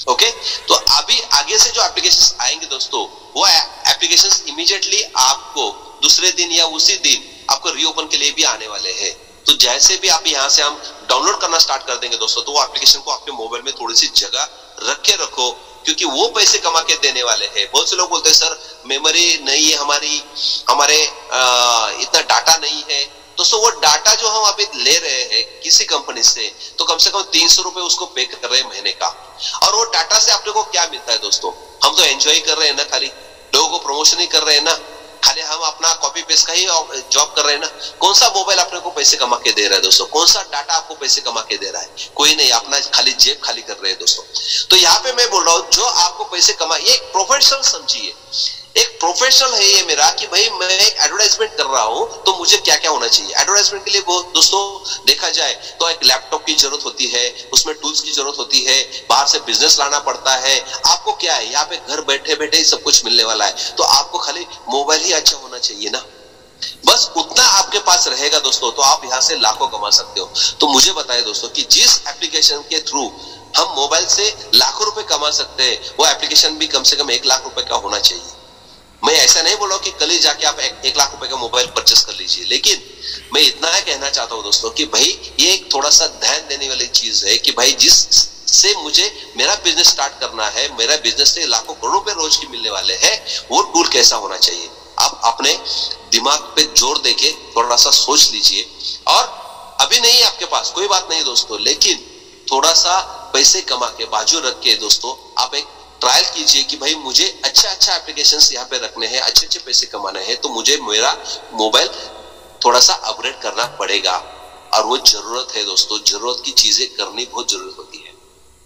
ओके, तो अभी आगे से जो एप्लीकेशंस आएंगे दोस्तों, वो एप्लीकेशंस इमीडिएटली आपको दूसरे दिन या उसी दिन आपको रीओपन के लिए भी आने वाले हैं। तो जैसे भी आप यहाँ से हम डाउनलोड करना स्टार्ट कर देंगे दोस्तों, तो वो एप्लीकेशन को आपके मोबाइल में थोड़ी सी जगह रख के रखो, क्योंकि वो पैसे कमा के देने वाले हैं। बहुत से लोग बोलते हैं सर मेमोरी नहीं है हमारे इतना डाटा नहीं है। दोस्तों वो डाटा जो हम अभी ले रहे हैं किसी कंपनी से कम 300 रुपए उसको पे कर रहे हैं महीने का, और वो डाटा से आप लोगों को क्या मिलता है दोस्तों? हम तो एंजॉय कर रहे हैं ना, खाली लोगों को प्रमोशन ही कर रहे हैं ना, खाली हम अपना कॉपी पेस्ट का ही जॉब कर रहे हैं ना। कौन सा मोबाइल अपने को पैसे कमा के दे रहा है दोस्तों? कौन सा डाटा आपको पैसे कमा के दे रहा है? कोई नहीं, अपना खाली जेब खाली कर रहे हैं दोस्तों। तो यहाँ पे मैं बोल रहा हूँ, जो आपको पैसे कमा, ये एक प्रोफेशनल समझिए, एक प्रोफेशनल है ये मेरा कि भाई मैं एक एडवर्टाइजमेंट कर रहा हूं, तो मुझे क्या क्या होना चाहिए। एडवर्टाइजमेंट के लिए वो दोस्तों देखा जाए तो एक लैपटॉप की जरूरत होती है, उसमें टूल्स की जरूरत होती है, बाहर से बिजनेस लाना पड़ता है। आपको क्या है, यहाँ पे घर बैठे बैठे ही सब कुछ मिलने वाला है, तो आपको खाली मोबाइल ही अच्छा होना चाहिए ना, बस उतना आपके पास रहेगा दोस्तों, तो आप यहाँ से लाखों कमा सकते हो। तो मुझे बताए दोस्तों कि जिस एप्लीकेशन के थ्रू हम मोबाइल से लाखों रुपए कमा सकते हैं, वो एप्लीकेशन भी कम से कम 1 लाख रुपए का होना चाहिए। मैं ऐसा नहीं बोल रहा कि कल ही जाके आप 1 लाख रुपए का मोबाइल परचेस कर लीजिए, लेकिन मैं इतना कहना चाहता हूं दोस्तों कि भाई ये एक थोड़ा सा ध्यान देने वाली चीज है कि भाई जिस से मुझे मेरा बिजनेस स्टार्ट करना है, मेरा बिजनेस से लाखों करोड़ों रुपए रोज के मिलने वाले हैं, वो टूल कैसा होना चाहिए। आप अपने दिमाग पे जोर देके थोड़ा सा सोच लीजिए, और अभी नहीं आपके पास कोई बात नहीं दोस्तों, लेकिन थोड़ा सा पैसे कमा के बाजू रख के दोस्तों आप एक ट्रायल कीजिए कि भाई मुझे अच्छा एप्लीकेशंस यहाँ पे रखने हैं, अच्छे पैसे कमाने हैं, तो मुझे मेरा मोबाइल थोड़ा सा अपग्रेड करना पड़ेगा। और वो जरूरत है दोस्तों, जरूरत की चीजें करनी बहुत जरूरत होती है।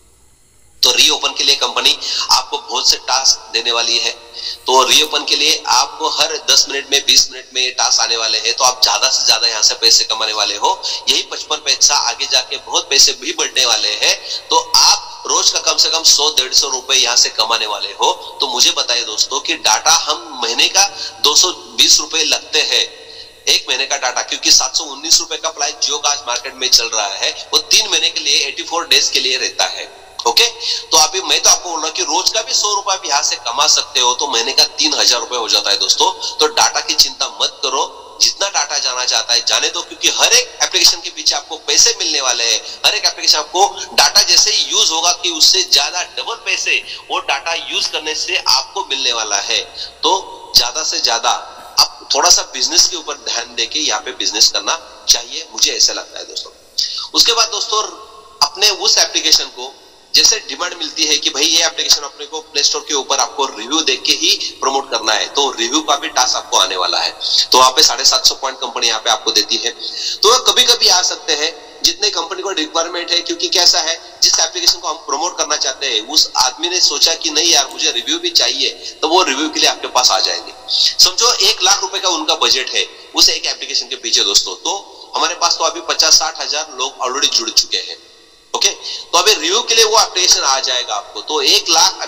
तो रीओपन के लिए कंपनी आपको बहुत से टास्क देने वाली है। तो रीओपन के लिए आपको हर 10 मिनट में 20 मिनट में ये टास्क आने वाले हैं, तो आप ज्यादा से ज्यादा यहाँ से पैसे कमाने वाले हो। यही 55 पैसा आगे जाके बहुत पैसे भी बढ़ने वाले हैं, तो आप रोज का कम से कम 100-150 रुपए यहाँ से कमाने वाले हो। तो मुझे बताइए दोस्तों कि डाटा हम महीने का 220 रुपए लगते हैं, एक महीने का डाटा, क्योंकि 719 रुपए का प्राइस जो आज मार्केट में चल रहा है वो 3 महीने के लिए 84 डेज के लिए रहता है। ओके, तो अभी मैं तो आपको बोल रहा हूँ कि रोज का भी 100 रुपए भी यहाँ से कमा सकते हो, तो महीने का 3000 रुपए हो जाता है दोस्तों। तो डाटा की चिंता मत करो, जितना डाटा जाना चाहता है जाने दो, क्योंकि हर एक एप्लीकेशन के पीछे आपको पैसे मिलने वाले हैं। हर एक एप्लीकेशन आपको डाटा जैसे ही यूज होगा कि उससे ज्यादा डबल पैसे वो डाटा यूज करने से आपको मिलने वाला है। तो ज्यादा से ज्यादा आप थोड़ा सा बिजनेस के ऊपर ध्यान देके यहाँ पे बिजनेस करना चाहिए, मुझे ऐसा लगता है दोस्तों। उसके बाद दोस्तों अपने उस एप्लीकेशन को जैसे डिमांड मिलती है कि भाई ये एप्लीकेशन अपने को प्ले स्टोर के ऊपर आपको रिव्यू देख के ही प्रमोट करना है, तो रिव्यू का भी टास्क आपको आने वाला है। तो वहां पे 750 पॉइंट कंपनी यहाँ पे आपको देती है। तो कभी कभी आ सकते हैं जितने कंपनी को रिक्वायरमेंट है, क्योंकि कैसा है जिस एप्लीकेशन को हम प्रमोट करना चाहते हैं उस आदमी ने सोचा कि नहीं यार मुझे रिव्यू भी चाहिए, तो वो रिव्यू के लिए आपके पास आ जाएंगे। समझो 1 लाख रुपए का उनका बजट है उस एक एप्लीकेशन के पीछे दोस्तों। तो हमारे पास तो अभी 50-60 हजार लोग ऑलरेडी जुड़ चुके हैं। ओके, तो अभी रिव्यू के लिए वो एप्लीकेशन आ जाएगा आपको। तो 1 लाख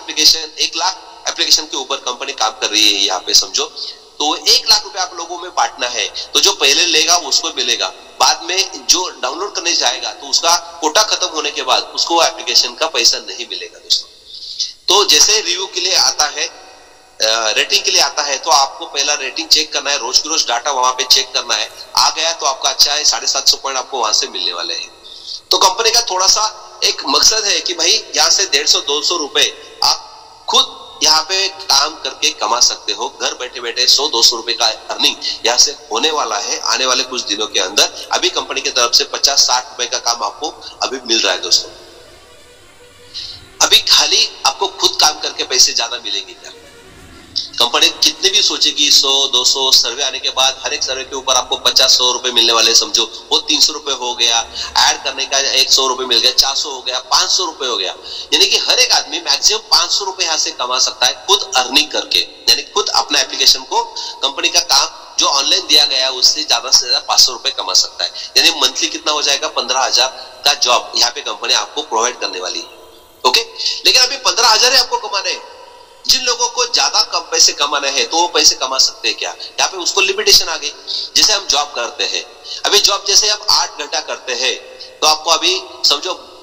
एप्लीकेशन के ऊपर कंपनी काम कर रही है यहाँ पे, समझो। तो 1 लाख रुपए आप लोगों में बांटना है, तो जो पहले लेगा उसको मिलेगा, बाद में जो डाउनलोड करने जाएगा तो उसका कोटा खत्म होने के बाद उसको एप्लीकेशन का पैसा नहीं मिलेगा दोस्तों। तो जैसे रिव्यू के लिए आता है, रेटिंग के लिए आता है, तो आपको पहला रेटिंग चेक करना है, रोज की रोज डाटा वहां पे चेक करना है। आ गया तो आपका अच्छा है, 750 पॉइंट आपको वहां से मिलने वाले हैं। तो कंपनी का थोड़ा सा एक मकसद है कि भाई यहाँ से 150-200 रुपए आप खुद यहाँ पे काम करके कमा सकते हो। घर बैठे बैठे 100-200 रुपए का अर्निंग यहाँ से होने वाला है आने वाले कुछ दिनों के अंदर। अभी कंपनी की तरफ से 50-60 रुपए का काम आपको अभी मिल रहा है दोस्तों। अभी खाली आपको खुद काम करके पैसे ज्यादा मिलेंगे क्या? कंपनी कितने भी सोचेगी 100-200 सर्वे आने के बाद हर एक सर्वे के ऊपर आपको 50-100 रुपए मिलने वाले, समझो वो 300 रुपए हो गया, ऐड करने का 100 रुपए मिल गया, 400 हो गया, 500 रुपए हो गया। यानी कि हर एक आदमी मैक्सिमम 500 रुपए यहाँ से कमा सकता है खुद अर्निंग करके, यानी खुद अपना एप्लीकेशन को कंपनी का काम जो ऑनलाइन दिया गया है उससे ज्यादा 500 रुपए कमा सकता है। यानी मंथली कितना हो जाएगा? 15,000 का जॉब यहाँ पे कंपनी आपको प्रोवाइड करने वाली है। ओके, लेकिन अभी 15,000 आपको कमाने हैं। जिन लोगों को ज्यादा कम पैसे कमाना है तो वो पैसे कमा सकते हैं क्या? यहाँ पे उसको लिमिटेशन आ गई। जैसे हम जॉब करते हैं, अभी जॉब जैसे आप 8 घंटा करते हैं तो आपको अभी समझो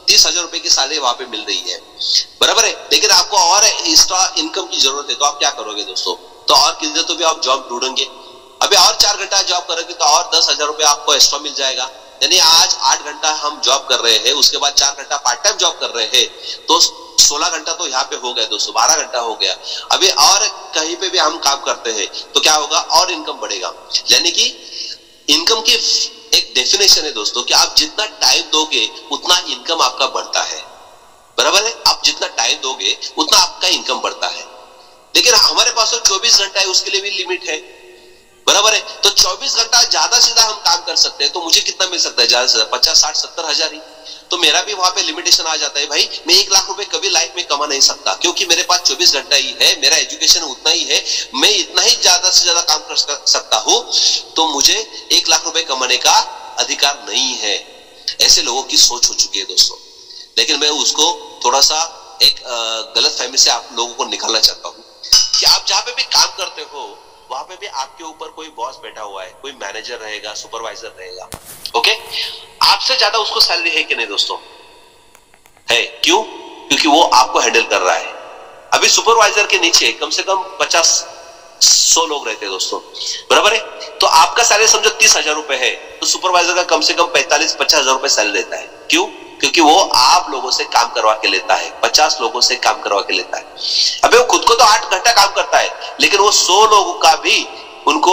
30,000 रुपए की सैलरी वहां पे मिल रही है, बराबर है। लेकिन आपको और एक्स्ट्रा इनकम की जरूरत है, तो आप क्या करोगे दोस्तों? तो और किधर तो भी आप जॉब ढूंढेंगे। अभी और 4 घंटा जॉब करोगे तो और 10,000 रुपए आपको एक्स्ट्रा मिल जाएगा। यानी आज 8 घंटा हम जॉब कर रहे हैं, उसके बाद 4 घंटा पार्ट टाइम जॉब कर रहे हैं, तो 16 घंटा तो यहाँ पे हो गया दोस्तों, 12 घंटा हो गया। अभी और कहीं पे भी हम काम करते हैं तो क्या होगा? और इनकम बढ़ेगा। यानी कि इनकम की एक डेफिनेशन है दोस्तों कि आप जितना टाइम दोगे उतना इनकम आपका बढ़ता है, बराबर है। आप जितना टाइम दोगे उतना आपका इनकम बढ़ता है। लेकिन हमारे पास तो 24 घंटा है, उसके लिए भी लिमिट है, बराबर है। तो 24 घंटा ज्यादा से ज्यादा हम काम कर सकते हैं, तो मुझे कितना मिल सकता है? ज्यादा से ज्यादा 50, 60, 70 हजार ही। तो मेरा भी वहां पे लिमिटेशन आ जाता है, भाई मैं 1 लाख रुपए कभी लाइफ में कमा नहीं सकता, क्योंकि मेरे पास 24 घंटा ही है, मेरा एजुकेशन उतना ही है, मैं इतना ही ज्यादा से ज्यादा काम कर सकता हूं, तो मुझे 1 लाख रुपए कमाने का अधिकार नहीं है। ऐसे लोगों की सोच हो चुकी है दोस्तों। लेकिन मैं उसको थोड़ा सा एक गलत फहमी से आप लोगों को निकालना चाहता हूं कि आप जहां पे भी काम करते हो वहां पे भी आपके ऊपर कोई बॉस बैठा हुआ है, कोई मैनेजर रहेगा, सुपरवाइजर रहेगा, ओके। आपसे ज्यादा उसको सैलरी है कि नहीं दोस्तों? है। क्यों? क्योंकि वो आपको हैंडल कर रहा है। अभी सुपरवाइजर के नीचे कम से कम 50-100 लोग रहते हैं दोस्तों, बराबर है। तो आपका सैलरी समझो 30,000 रुपए है, तो सुपरवाइजर का कम से कम 45-50 हजार रुपए सैलरी लेता है। क्यों? क्योंकि वो आप लोगों से काम करवा के लेता है, 50 लोगों से काम करवा के लेता है। अबे वो खुद को तो 8 घंटा काम करता है, लेकिन वो 100 लोगों का भी उनको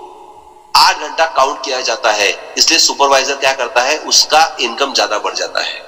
8 घंटा काउंट किया जाता है। इसलिए सुपरवाइजर क्या करता है? उसका इनकम ज्यादा बढ़ जाता है।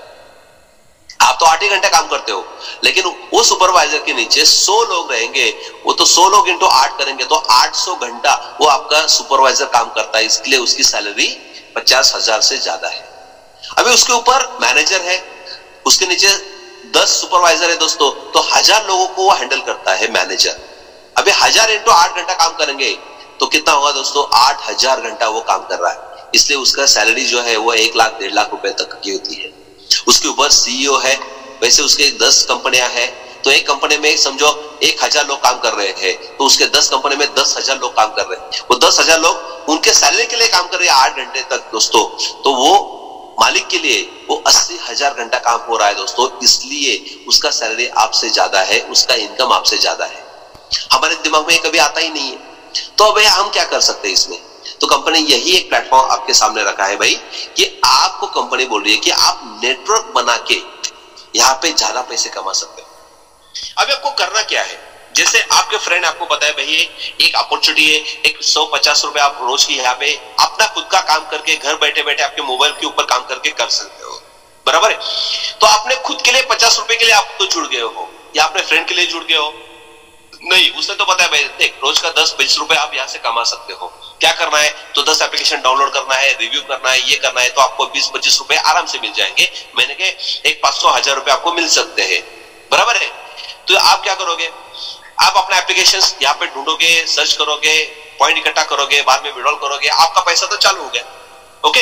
आप तो 8 ही घंटा काम करते हो, लेकिन वो सुपरवाइजर के नीचे 100 लोग रहेंगे, वो तो 100 लोग इंटू 8 करेंगे तो 800 घंटा वो आपका सुपरवाइजर काम करता है। इसलिए उसकी सैलरी 50,000 से ज्यादा है। अभी उसके ऊपर मैनेजर है, उसके नीचे 10 सुपरवाइजर है दोस्तों, तो 1000 लोगों को वो हैंडल करता है मैनेजर। अभी 1000 इंटू 8 घंटा काम करेंगे तो कितना होगा दोस्तों? 8000 घंटा वो काम कर रहा है। इसलिए उसका सैलरी जो है वो 1 लाख 1.5 लाख रुपए तक की होती है। उसके ऊपर सीईओ है, वैसे उसके 10 कंपनियां हैं, तो एक कंपनी में समझो 1000 लोग काम कर रहे हैं, तो उसके 10 कंपनी में 10,000 लोग काम कर रहे हैं। वो 10,000 लोग उनके सैलरी के लिए काम कर रहे हैं 8 घंटे तक दोस्तों, तो वो मालिक के लिए वो 80,000 घंटा काम हो रहा है दोस्तों। इसलिए उसका सैलरी आपसे ज्यादा है, उसका इनकम आपसे ज्यादा है। हमारे दिमाग में कभी आता ही नहीं है। तो अब हम क्या कर सकते हैं इसमें? तो कंपनी यही एक प्लेटफॉर्म आपके सामने रखा है भाई, कि आपको कंपनी बोल रही है कि आप नेटवर्क बना के यहाँ पे ज्यादा पैसे कमा सकते हैं। अब आपको करना क्या है? जैसे आपके फ्रेंड आपको बताया भाई एक अपॉर्चुनिटी है, एक 150 रुपए आप रोज की यहाँ पे अपना खुद का काम करके घर बैठे बैठे आपके मोबाइल के ऊपर काम करके कर सकते हो, बराबर है। तो आपने खुद के लिए 50 रुपए के लिए आप तो जुड़ गए हो, या अपने फ्रेंड के लिए जुड़ गए हो? नहीं, उसने तो बताया भाई देख रोज का 10-20 रुपए आप यहाँ से कमा सकते हो। क्या करना है? तो 10 एप्लीकेशन डाउनलोड करना है, रिव्यू करना है, ये करना है, तो आपको 20-25 रुपए आराम से मिल जाएंगे। महीने के एक 500-1000 रुपए आपको मिल सकते हैं, बराबर है। तो आप क्या करोगे? आप अपना एप्लीकेशन यहाँ पे ढूंढोगे, सर्च करोगे, पॉइंट इकट्ठा करोगे, बाद में विड्रॉल करोगे, आपका पैसा तो चालू हो गया, ओके।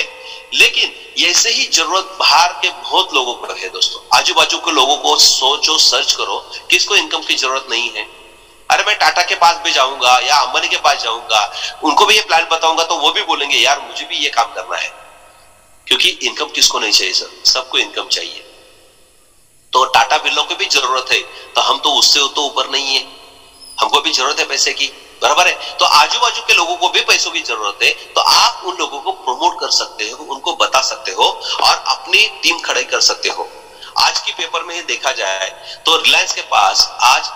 लेकिन ऐसे ही जरूरत बाहर के बहुत लोगों को है दोस्तों। आजू बाजू के लोगों को सोचो, सर्च करो, किसको इनकम की जरूरत नहीं है। अरे मैं टाटा के पास भी जाऊंगा या अंबानी के पास जाऊंगा, उनको भी ये प्लान बताऊंगा तो वो भी बोलेंगे यार मुझे भी ये काम करना है। क्योंकि इनकम किसको नहीं चाहिए सर? सबको इनकम चाहिए। तो टाटा बिरला को भी जरूरत है, तो हम तो उससे तो ऊपर नहीं है, हमको भी जरूरत है पैसे की, बराबर है। तो आजू बाजू के लोगों को भी पैसों की जरूरत है, तो आप उन लोगों को प्रमोट कर सकते हो, उनको बता सकते हो और अपनी टीम खड़े कर सकते हो। आज की पेपर में देखा जाए तो रिलायंस के पास आज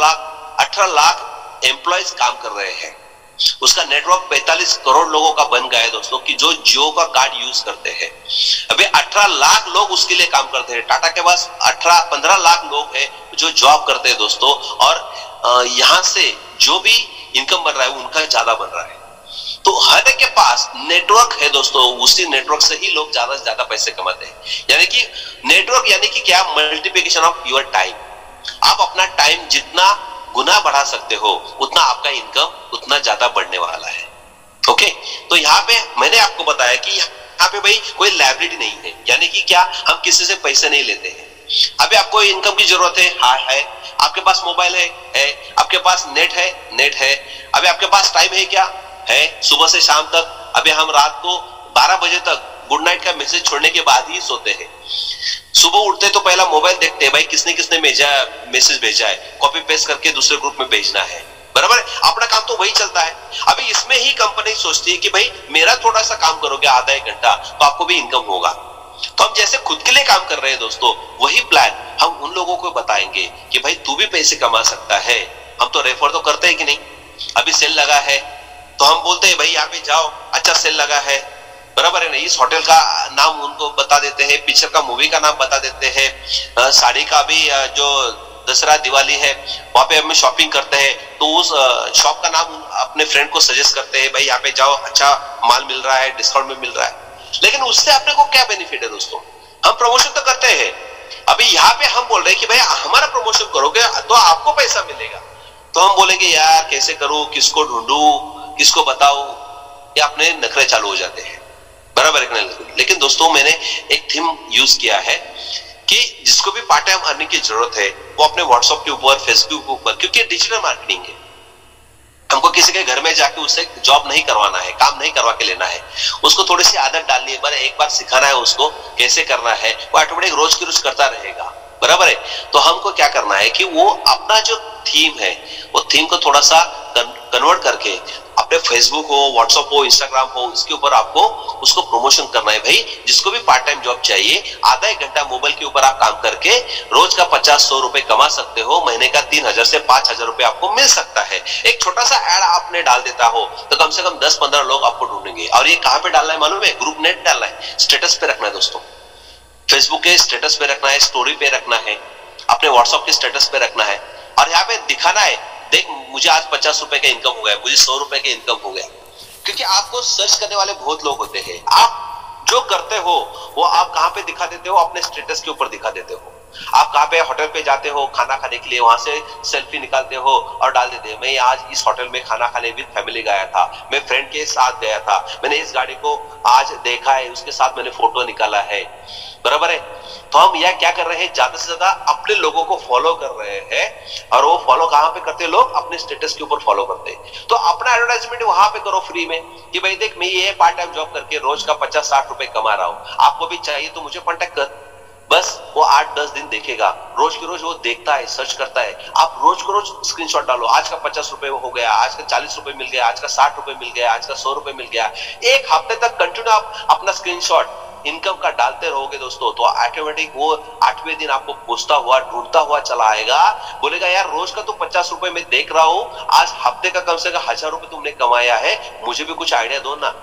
18 लाख एम्प्लॉयज काम कर रहे हैं। उसका नेटवर्क 45 करोड़ लोगों का बन गया है दोस्तों, कि जो जियो का कार्ड यूज करते हैं। अभी 18 लाख लोग उसके लिए काम करते हैं। टाटा के पास 15 लाख लोग हैं जो जॉब करते हैं दोस्तों, और यहां से जो भी इनकम बन रहा है उनका ज्यादा बन रहा है। तो हर एक के पास नेटवर्क है दोस्तों, उसी नेटवर्क से ही लोग ज्यादा से ज्यादा पैसे कमाते हैं। यानी कि नेटवर्क यानी कि क्या? Multiplication of your time. आप अपना टाइम जितना गुना बढ़ा सकते हो उतना आपका इनकम उतना ज्यादा बढ़ने वाला है, ओके। तो यहाँ पे मैंने आपको बताया कि यहाँ पे भाई कोई लायबिलिटी नहीं है, यानी कि क्या? हम किसी से पैसे नहीं लेते हैं। अभी आपको इनकम की जरूरत है, हाँ है। आपके पास मोबाइल है, आपके पास नेट है। अभी आपके पास टाइम है क्या? है, सुबह से शाम तक। अभी हम रात को 12 बजे तक गुड नाइट का मैसेज छोड़ने के बाद ही सोते हैं। सुबह उठते तो पहला मोबाइल देखते हैं भाई किसने किसने मैसेज भेजा है, कॉपी पेस्ट करके दूसरे ग्रुप में भेजना है, बराबर है। अपना काम तो वही चलता है। अभी इसमें ही कंपनी सोचती है कि भाई मेरा थोड़ा सा काम करोगे आधा एक घंटा तो आपको भी इनकम होगा। तो हम जैसे खुद के लिए काम कर रहे हैं दोस्तों, वही प्लान हम उन लोगों को बताएंगे कि भाई तू भी पैसे कमा सकता है। हम तो रेफर तो करते हैं कि नहीं। अभी सेल लगा है तो हम बोलते हैं भाई यहाँ पे जाओ, अच्छा सेल लगा है, बराबर है ना। इस होटल का नाम उनको बता देते हैं, पिक्चर का मूवी का नाम बता देते हैं, साड़ी का भी जो दसरा दिवाली है वहां पे हम शॉपिंग करते हैं तो उस शॉप का नाम अपने फ्रेंड को सजेस्ट करते हैं, भाई यहाँ पे जाओ, अच्छा माल मिल रहा है, डिस्काउंट में मिल रहा है। लेकिन उससे अपने को क्या बेनिफिट है दोस्तों? हम प्रमोशन तो करते हैं। अभी यहाँ पे हम बोल रहे हैं कि भाई हमारा प्रमोशन करोगे तो आपको पैसा मिलेगा। तो हम बोलेंगे यार कैसे करूं, किसको ढूंढूं, किसको बताऊं, ये अपने नखरे चालू हो जाते हैं, बराबर है। लेकिन दोस्तों मैंने एक थीम यूज किया है कि जिसको भी पार्ट टाइम अर्निंग की जरूरत है वो अपने व्हाट्सएप के ऊपर, फेसबुक के ऊपर, क्योंकि डिजिटल मार्केटिंग है, हमको किसी के घर में जाके उससे जॉब नहीं करवाना है, काम नहीं करवा के लेना है, उसको थोड़ी सी आदत डालनी है, एक बार सिखाना है उसको कैसे करना है, वो ऑटोमेटिक रोज की रोज करता रहेगा, बराबर है। तो हमको क्या करना है कि वो अपना जो थीम है वो थीम को थोड़ा सा कन्वर्ट करके अपने फेसबुक हो, व्हाट्सएप हो, इंस्टाग्राम हो, इसके ऊपर आपको उसको प्रमोशन करना है। भाई जिसको भी पार्ट टाइम जॉब चाहिए, आधा एक घंटा मोबाइल के ऊपर आप काम करके रोज का 50-100 रुपए कमा सकते हो, महीने का 3000 से 5000 रुपए आपको मिल सकता है। एक छोटा सा एड आपने डाल देता हो तो कम से कम 10-15 लोग आपको ढूंढेंगे। और ये कहां पे डालना है मालूम है? ग्रुप नेट डालना है, स्टेटस पे रखना है दोस्तों, फेसबुक के स्टेटस पे रखना है, स्टोरी पे रखना है, अपने व्हाट्सएप के स्टेटस पे रखना है और यहाँ पे दिखाना है, देख मुझे आज 50 रुपए का इनकम हो गया, मुझे 100 रुपए का इनकम हो गया। क्योंकि आपको सर्च करने वाले बहुत लोग होते हैं। आप जो करते हो वो आप कहां पे दिखा देते हो? अपने स्टेटस के ऊपर दिखा देते हो। आप कहां पे होटल पे जाते हो खाना खाने के लिए, वहां से सेल्फी निकालते हो और डाल देते हैं, मैं आज इस होटल में खाना खाने विद फैमिली गया था, मैं फ्रेंड के साथ गया था, मैंने इस गाड़ी को आज देखा है, उसके साथ मैंने फोटो निकाला है, बराबर है। तो हम यह क्या कर रहे हैं, ज्यादा से ज्यादा अपने लोगों को फॉलो कर रहे हैं। और वो फॉलो कहां पे करते हैं लोग? अपने स्टेटस के ऊपर फॉलो करते हैं। तो अपना एडवर्टाइजमेंट वहां पे करो फ्री में कि भाई देख मैं ये पार्ट टाइम जॉब करके रोज का 50-60 रुपए कमा रहा हूं, आपको भी चाहिए तो मुझे कांटेक्ट कर। बस वो 8-10 दिन देखेगा, रोज के रोज वो देखता है, सर्च करता है। आप रोज को रोज स्क्रीनशॉट डालो, आज का 50 रुपए हो गया, आज का 40 रुपए मिल गया, आज का 60 रुपए मिल गया, आज का 100 रुपए मिल गया। एक हफ्ते तक कंटिन्यू आप अपना स्क्रीनशॉट इनकम का डालते रहोगे दोस्तों, तो ऑटोमेटिक वो 8वें दिन आपको पूछता हुआ, ढूंढता हुआ चला आएगा, बोलेगा यार रोज का तो 50 रुपए मैं देख रहा हूं, आज हफ्ते का कम से कम 1000 रुपए तुमने कमाया है, मुझे भी कुछ आइडिया दो ना।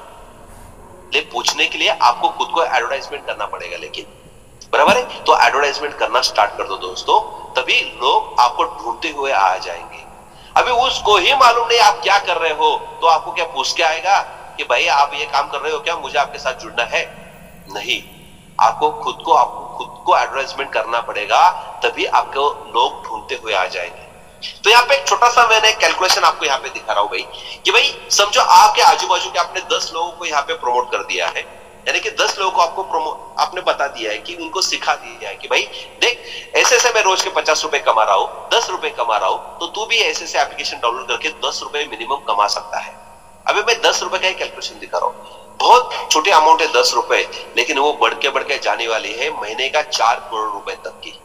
ले पूछने के लिए आपको खुद को एडवर्टाइजमेंट करना पड़ेगा, लेकिन बराबर है। तो एडवर्टाइजमेंट करना स्टार्ट कर दो दोस्तों, तभी लोग आपको ढूंढते हुए आ जाएंगे। अभी उसको ही मालूम नहीं आप क्या कर रहे हो तो आपको क्या पूछ के आएगा कि भाई आप ये काम कर रहे हो क्या, मुझे आपके साथ जुड़ना है? नहीं, आपको खुद को एडवर्टाइजमेंट करना पड़ेगा, तभी आपको लोग ढूंढते हुए आ जाएंगे। तो यहाँ पे एक छोटा सा मैंने कैलकुलेशन आपको यहाँ पे दिखा रहा हूं भाई, कि भाई समझो आपके आजू बाजू के आपने 10 लोगों को यहाँ पे प्रमोट कर दिया है, यानी कि 10 लोगों को आपने बता दिया है कि उनको सिखा दिया है कि भाई देख ऐसे ऐसे मैं रोज के 50 रुपए कमा रहा हूं, 10 रुपए कमा रहा हूं, तो तू भी ऐसे ऐसे एप्लीकेशन डाउनलोड करके 10 रुपए मिनिमम कमा सकता है। अभी मैं 10 रुपए का ही कैलकुलेशन दिखा रहा हूं, बहुत छोटी अमाउंट है 10 रुपए, लेकिन वो बढ़ के जाने वाली है महीने का 4 करोड़ रुपए तक की।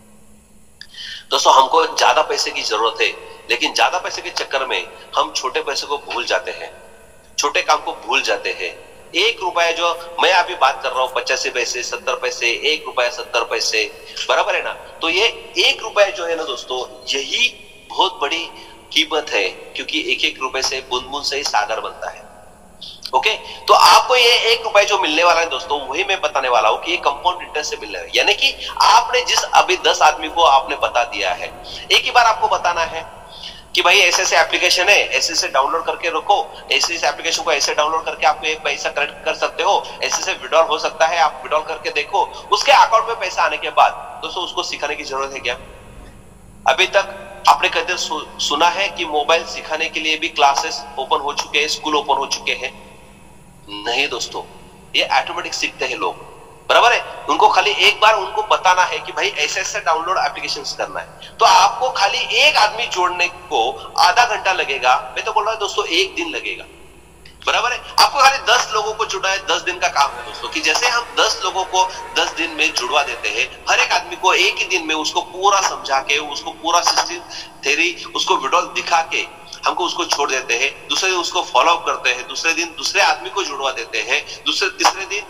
दोस्तों हमको ज्यादा पैसे की जरूरत है, लेकिन ज्यादा पैसे के चक्कर में हम छोटे पैसे को भूल जाते हैं, छोटे काम को भूल जाते हैं। 1 रुपया जो मैं अभी बात कर रहा हूं, 85 पैसे, 70 पैसे, 1 रुपया 70 पैसे, बराबर है ना। तो ये 1 रुपया जो है ना दोस्तों, यही बहुत बड़ी कीमत है, क्योंकि 1-1 रुपए से बूंद बूंद से ही सागर बनता है। ओके, तो आपको ये 1 रुपया जो मिलने वाला है दोस्तों, वही मैं बताने वाला हूं कि ये कंपाउंड इंटरेस्ट से मिलने वाला है। यानी कि आपने जिस अभी 10 आदमी को आपने बता दिया है, एक ही बार आपको बताना है कि भाई ऐसे ऐसे एप्लीकेशन है, ऐसे ऐसे डाउनलोड करके रखो, ऐसे ऐसे एप्लीकेशन को ऐसे डाउनलोड करके आप ये पैसा कलेक्ट कर सकते हो, ऐसे ऐसे विड्रॉल हो सकता है, आप विड्रॉल करके देखो। उसके अकाउंट में पैसा आने के बाद दोस्तों उसको सिखाने की जरूरत है क्या? अभी तक आपने कभी सुना है कि मोबाइल सिखाने के लिए भी क्लासेस ओपन हो चुके हैं, स्कूल ओपन हो चुके हैं? नहीं दोस्तों, ये ऑटोमेटिक सीखते हैं लोग, बराबर है। उनको खाली एक बार उनको बताना है कि भाई ऐसे ऐसे डाउनलोड एप्लीकेशंस करना है, तो आपको खाली एक आदमी जोड़ने को आधा घंटा लगेगा, मैं तो बोल रहा हूं दोस्तों 1 दिन लगेगा, बराबर है। आपको खाली 10 लोगों को जुड़ना है, 10 दिन का काम है दोस्तों। कि जैसे हम 10 लोगों को 10 दिन में जुड़वा देते हैं। हर एक आदमी को एक ही दिन में उसको पूरा समझा के, उसको पूरा सिस्टम थ्योरी, उसको विड्रॉल दिखा के हमको उसको छोड़ देते हैं। दूसरे दिन उसको फॉलो अप करते हैं, दूसरे दिन दूसरे आदमी को जुड़वा देते हैं, तीसरे दिन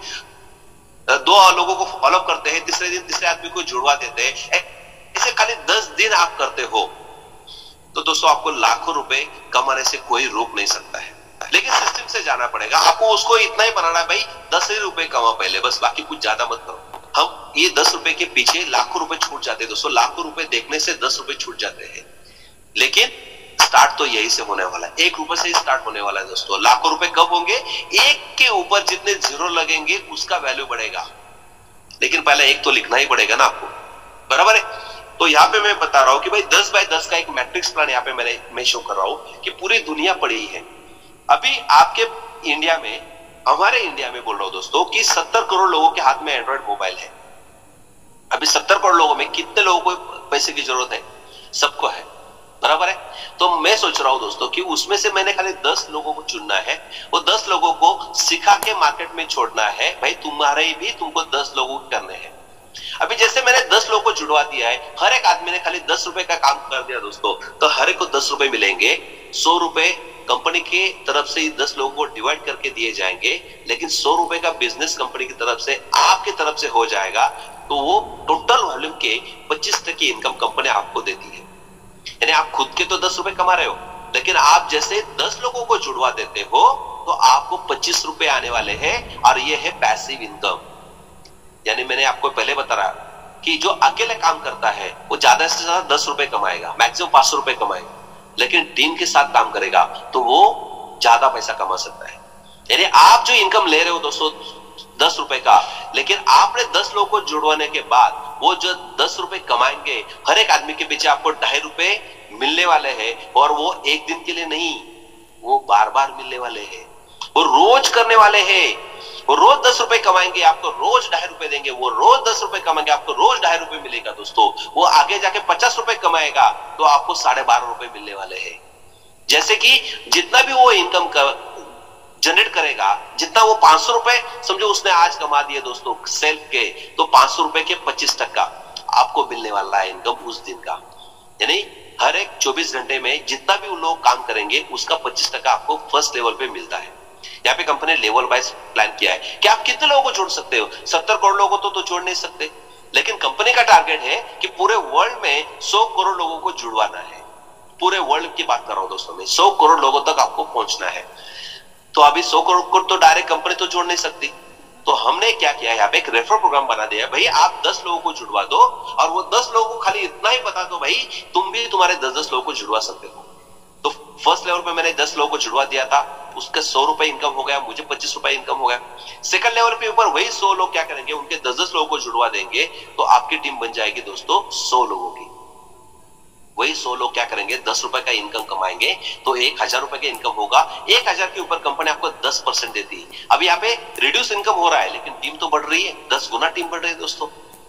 2 लोगों को फॉलो अप करते हैं, तीसरे दिन तीसरे आदमी को जुड़वा देते हैं। ऐसे खाली 10 दिन आप करते हो तो दोस्तों आपको लाखों रुपए कमाने से कोई रोक नहीं सकता है। लेकिन सिस्टम से जाना पड़ेगा आपको। उसको इतना ही बनाना है भाई, 10 ही रुपए कमा पहले, बस बाकी कुछ ज्यादा मत करो। हम ये 10 रुपए के पीछे लाखों रुपए छूट जाते हैं दोस्तों। लाखों रुपए देखने से 10 रुपए छूट जाते हैं। लेकिन स्टार्ट तो यही से होने वाला है, 1 रुपए से ही स्टार्ट होने वाला है दोस्तों। लाखों रुपए कब होंगे? एक के ऊपर जितने जीरो लगेंगे उसका वैल्यू बढ़ेगा। लेकिन पहले एक तो लिखना ही पड़ेगा ना आपको, बराबर है। तो यहाँ पे मैं बता रहा हूं कि भाई 10 बाय 10 का एक मैट्रिक्स प्लान यहाँ पे मैं शो कर रहा हूं कि पूरी दुनिया पड़ी है। अभी आपके इंडिया में, हमारे इंडिया में बोल रहा हूं दोस्तों कि 70 करोड़ लोगों के हाथ में एंड्रॉइड मोबाइल है। अभी 70 करोड़ लोगों में कितने लोगों को पैसे की जरूरत है? सबको है, बराबर है। तो मैं सोच रहा हूं दोस्तों कि उसमें से मैंने खाली 10 लोगों को चुनना है। वो 10 लोगों को सिखा के मार्केट में छोड़ना है। भाई तुम्हारे भी तुमको 10 लोगों को करने हैं। अभी जैसे मैंने 10 लोगों को जुड़वा दिया है, हर एक आदमी ने खाली 10 रुपए का काम कर दिया दोस्तों, तो हर एक को 10 रुपए मिलेंगे। 100 रुपए कंपनी की तरफ से 10 लोगों को डिवाइड करके दिए जाएंगे। लेकिन 100 रुपए का बिजनेस कंपनी की तरफ से आपकी तरफ से हो जाएगा, तो वो टोटल वॉल्यूम के 25% की इनकम कंपनी आपको देती है। यानी आप खुद के तो 10 रुपए कमा रहे हो, लेकिन आप जैसे 10 लोगों को जुड़वा देते हो तो आपको 25 रुपए आने वाले हैं। और ये है पैसिव इनकम। यानी मैंने आपको पहले बता रहा कि जो अकेले काम करता है वो ज्यादा से ज्यादा 10 रुपए कमाएगा, मैक्सिमम 500 रुपए कमाएगा। लेकिन टीम के साथ काम करेगा तो वो ज्यादा पैसा कमा सकता है। यानी आप जो इनकम ले रहे हो दोस्तों 10 रुपए का, लेकिन आपने 10 लोगों को जुड़वाने के बाद वो जो 10 रुपए कमाएंगे, हर एक आदमी के पीछे आपको 2.5 रुपए मिलने वाले हैं। और वो एक दिन के लिए नहीं, वो बार बार मिलने वाले हैं, वो रोज करने वाले हैं। वो रोज 10 रुपए कमाएंगे, आपको रोज 2.5 रुपए देंगे। वो रोज 10 रुपए कमाएंगे, आपको रोज 2.5 रुपए मिलेगा दोस्तों। वो आगे जाके 50 रुपए कमाएगा तो आपको 12.5 रुपए मिलने वाले हैं। जैसे कि जितना भी वो इनकम जनरेट करेगा, जितना वो 500 रुपए समझो उसने आज कमा दिए दोस्तों सेल्फ के, तो 500 रुपए के 25% आपको मिलने वाला है इनकम उस दिन का। यानी हर एक 24 घंटे में जितना भी वो लोग काम करेंगे उसका 25% आपको फर्स्ट लेवल पे मिलता है। यहाँ पे कंपनी ने लेवल वाइज प्लान किया है कि आप कितने लोगों को जोड़ सकते हो। 70 करोड़ लोगों को तो जोड़ नहीं सकते, लेकिन कंपनी का टारगेट है कि पूरे वर्ल्ड में 100 करोड़ लोगों को जुड़वाना है। पूरे वर्ल्ड की बात कर रहा हूं दोस्तों, मैं 100 करोड़ लोगों तक आपको पहुंचना है। तो अभी 100 करोड़ को तो डायरेक्ट कंपनी तो जोड़ नहीं सकती। तो हमने क्या किया, यहाँ पे एक रेफर प्रोग्राम बना दिया। भाई आप 10 लोगों को जुड़वा दो और वो 10 लोगों को खाली इतना ही बता दो भाई तुम भी तुम्हारे 10-10 लोगों को जुड़वा सकते हो। तो फर्स्ट लेवल पे मैंने 10 लोगों को जुड़वा दिया था, उसका 100 रुपए इनकम हो गया, मुझे 25 रुपए इनकम हो गया। सेकंड लेवल पे ऊपर वही 100 लोग क्या करेंगे, उनके 10-10 लोगों को जुड़वा देंगे तो आपकी टीम बन जाएगी दोस्तों 100 लोगों की। वही 100 लोग क्या करेंगे, 10 रुपए का इनकम कमाएंगे तो 1000 रुपए का इनकम होगा। 1000 के ऊपर कंपनी आपको 10% देती है। अब यहाँ पे रिड्यूस इनकम हो रहा है लेकिन टीम तो बढ़ रही है, 10 गुना टीम बढ़ रही है दोस्तों।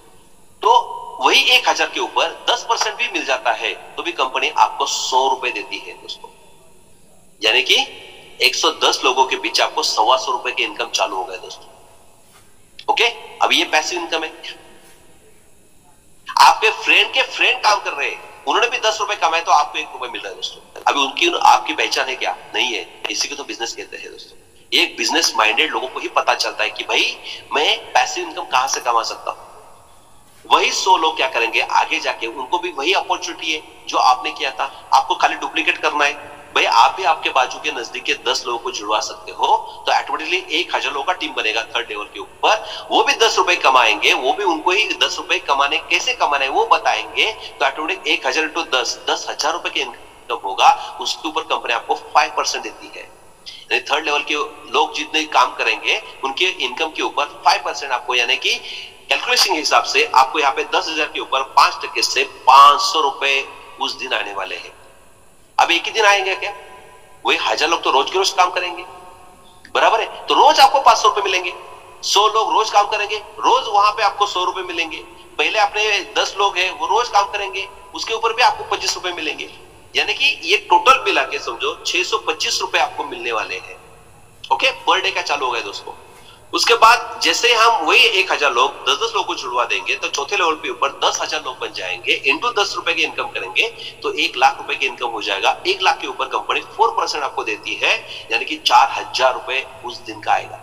तो वही 1000 के ऊपर 10% भी मिल जाता है तो भी कंपनी आपको 100 रुपए देती है दोस्तों। यानी कि 110 लोगों के बीच आपको 125 रुपए के इनकम चालू हो गए दोस्तों। ओके, अब ये पैसिव इनकम है। आपके फ्रेंड के फ्रेंड काम कर रहे हैं, उन्होंने भी 10 रुपए कमाए तो आपको 1 रुपए मिल रहा है दोस्तों। अभी उनकी आपकी पहचान है क्या? नहीं है। इसी को तो बिजनेस कहते हैं दोस्तों। एक बिजनेस माइंडेड लोगों को ही पता चलता है कि भाई मैं पैसिव इनकम कहां से कमा सकता हूं। वही 100 लोग क्या करेंगे, आगे जाके उनको भी वही अपॉर्चुनिटी है जो आपने किया था। आपको खाली डुप्लीकेट करना है। भाई आप भी आपके बाजू के नजदीक के 10 लोगों को जुड़वा सकते हो तो ऑटोमेटिकली 1000 लोगों का टीम बनेगा थर्ड लेवल के ऊपर। वो भी 10 रुपए कमाएंगे, वो भी उनको ही 10 रुपए कमाने कैसे कमाना है वो बताएंगे। तो ऑटोमेटिक 1000 इंटू 10,000 रुपए के इनकम होगा। उसके ऊपर कंपनी आपको 5% देती है। यानी थर्ड लेवल के लोग जितने काम करेंगे उनके इनकम के ऊपर 5% आपको, यानी कि कैलकुलेशन के हिसाब से आपको यहाँ पे 10,000 के ऊपर 5% से 500 रुपए उस दिन आने वाले हैं। अब एक ही दिन आएंगे क्या? वही 1000 लोग तो रोज के रोज काम करेंगे, बराबर है। तो रोज आपको 500 रुपए मिलेंगे। 100 लोग रोज काम करेंगे, रोज वहां पे आपको 100 रुपए मिलेंगे। पहले अपने 10 लोग हैं वो रोज काम करेंगे, उसके ऊपर भी आपको 25 रुपए मिलेंगे। यानी कि ये टोटल मिला के समझो 625 रुपए आपको मिलने वाले हैं। ओके, पर डे का चालू हो गया दोस्तों। उसके बाद जैसे हम वही 1000 लोग 10-10 लोग को जुड़वा देंगे तो चौथे लेवल पे ऊपर 10,000 लोग बन जाएंगे, इंटू 10 रुपए की इनकम करेंगे तो 1 लाख रुपए की इनकम हो जाएगा। 1 लाख के ऊपर कंपनी 4% आपको देती है, यानी कि 4,000 रुपए उस दिन का आएगा।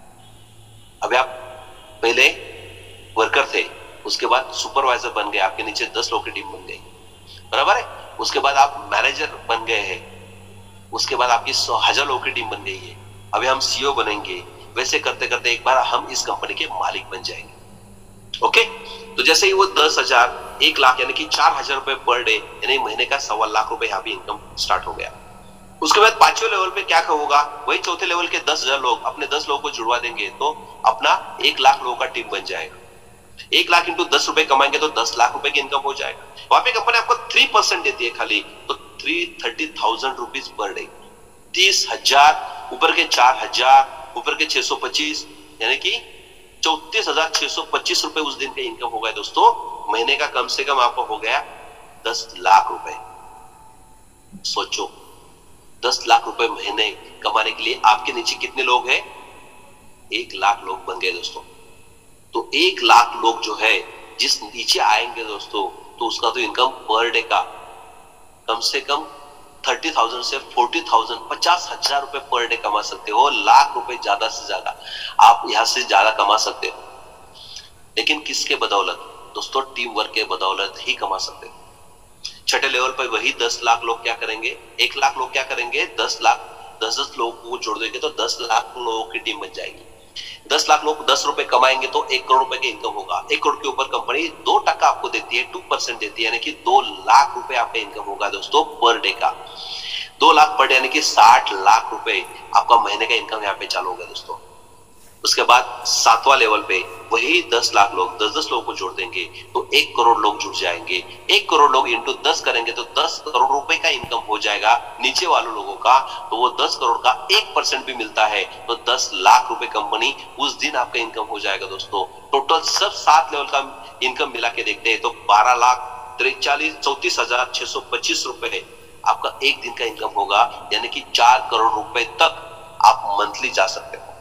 अभी आप पहले वर्कर थे, उसके बाद सुपरवाइजर बन गए, आपके नीचे 10 लोग की टीम बन गई, बराबर है। उसके बाद आप मैनेजर बन गए हैं, उसके बाद आपकी 100,000 लोगों की टीम बन गई है। अभी हम सीईओ बनेंगे, वैसे करते करते एक बार हम इस कंपनी के मालिक बन जाएंगे। ओके, तो जैसे ही वो 10,000 1 लाख यानी कि 4,000 रुपए पर डे यानी महीने का 1.25 लाख रुपए यहाँ पे इनकम स्टार्ट हो गया। उसके बाद 5वें लेवल पे क्या होगा, वही चौथे लेवल के 10,000 लोग अपने 10 लोगों को जुड़वा देंगे तो अपना 1 लाख लोगों का टीम बन जाएगा। 1 लाख इंटू 10 रुपए कमाएंगे तो 10 लाख रुपए की इनकम हो जाएगा। वहां पे कंपनी आपको 3% देती है खाली, तो 330,000 रुपीज पर डे, 30,000 ऊपर के 4,000 ऊपर के 625 यानी कि 34,625 रुपए उस दिन का इनकम हो गया दोस्तों। महीने का कम से कम आपको हो गया 10 लाख रुपए। सोचो 10 लाख रुपए महीने कमाने के लिए आपके नीचे कितने लोग हैं? 1 लाख लोग बन गए दोस्तों। तो 1 लाख लोग जो है जिस नीचे आएंगे दोस्तों, तो उसका तो इनकम पर डे का कम से कम 30,000 से 40,000 50,000 रुपए पर डे कमा सकते हो। लाख रुपए ज्यादा से ज्यादा आप यहां से ज्यादा कमा सकते हो, लेकिन किसके बदौलत दोस्तों? टीम वर्क के बदौलत ही कमा सकते हो। छठे लेवल पर वही 10 लाख लोग क्या करेंगे, 1 लाख लोग क्या करेंगे, 10 लाख 10 लोगों को जोड़ देंगे तो 10 लाख लोगों की टीम बन जाएगी। 10 लाख लोग 10 रुपए कमाएंगे तो 1 करोड़ रुपए की इनकम होगा। 1 करोड़ के ऊपर कंपनी 2% आपको देती है, 2% देती है, यानी कि 2 लाख रुपए आपका इनकम होगा दोस्तों पर डे का। 2 लाख पर डे यानी कि 60 लाख रुपए आपका महीने का इनकम यहाँ पे चालू होगा दोस्तों। उसके बाद 7वां लेवल पे वही 10 लाख लोग 10-10 लोगों को जोड़ देंगे तो 1 करोड़ लोग जुड़ जाएंगे। 1 करोड़ लोग इंटू 10 करेंगे तो 10 करोड़ रुपए का इनकम हो जाएगा नीचे वालों लोगों का। तो वो 10 करोड़ का 1% भी मिलता है तो 10 लाख रुपए कंपनी उस दिन आपका इनकम हो जाएगा दोस्तों। टोटल सब 7 लेवल का इनकम मिला के देखते हैं तो 12,34,625 रुपए आपका एक दिन का इनकम होगा, यानी कि 4 करोड़ रुपए तक आप मंथली जा सकते हो।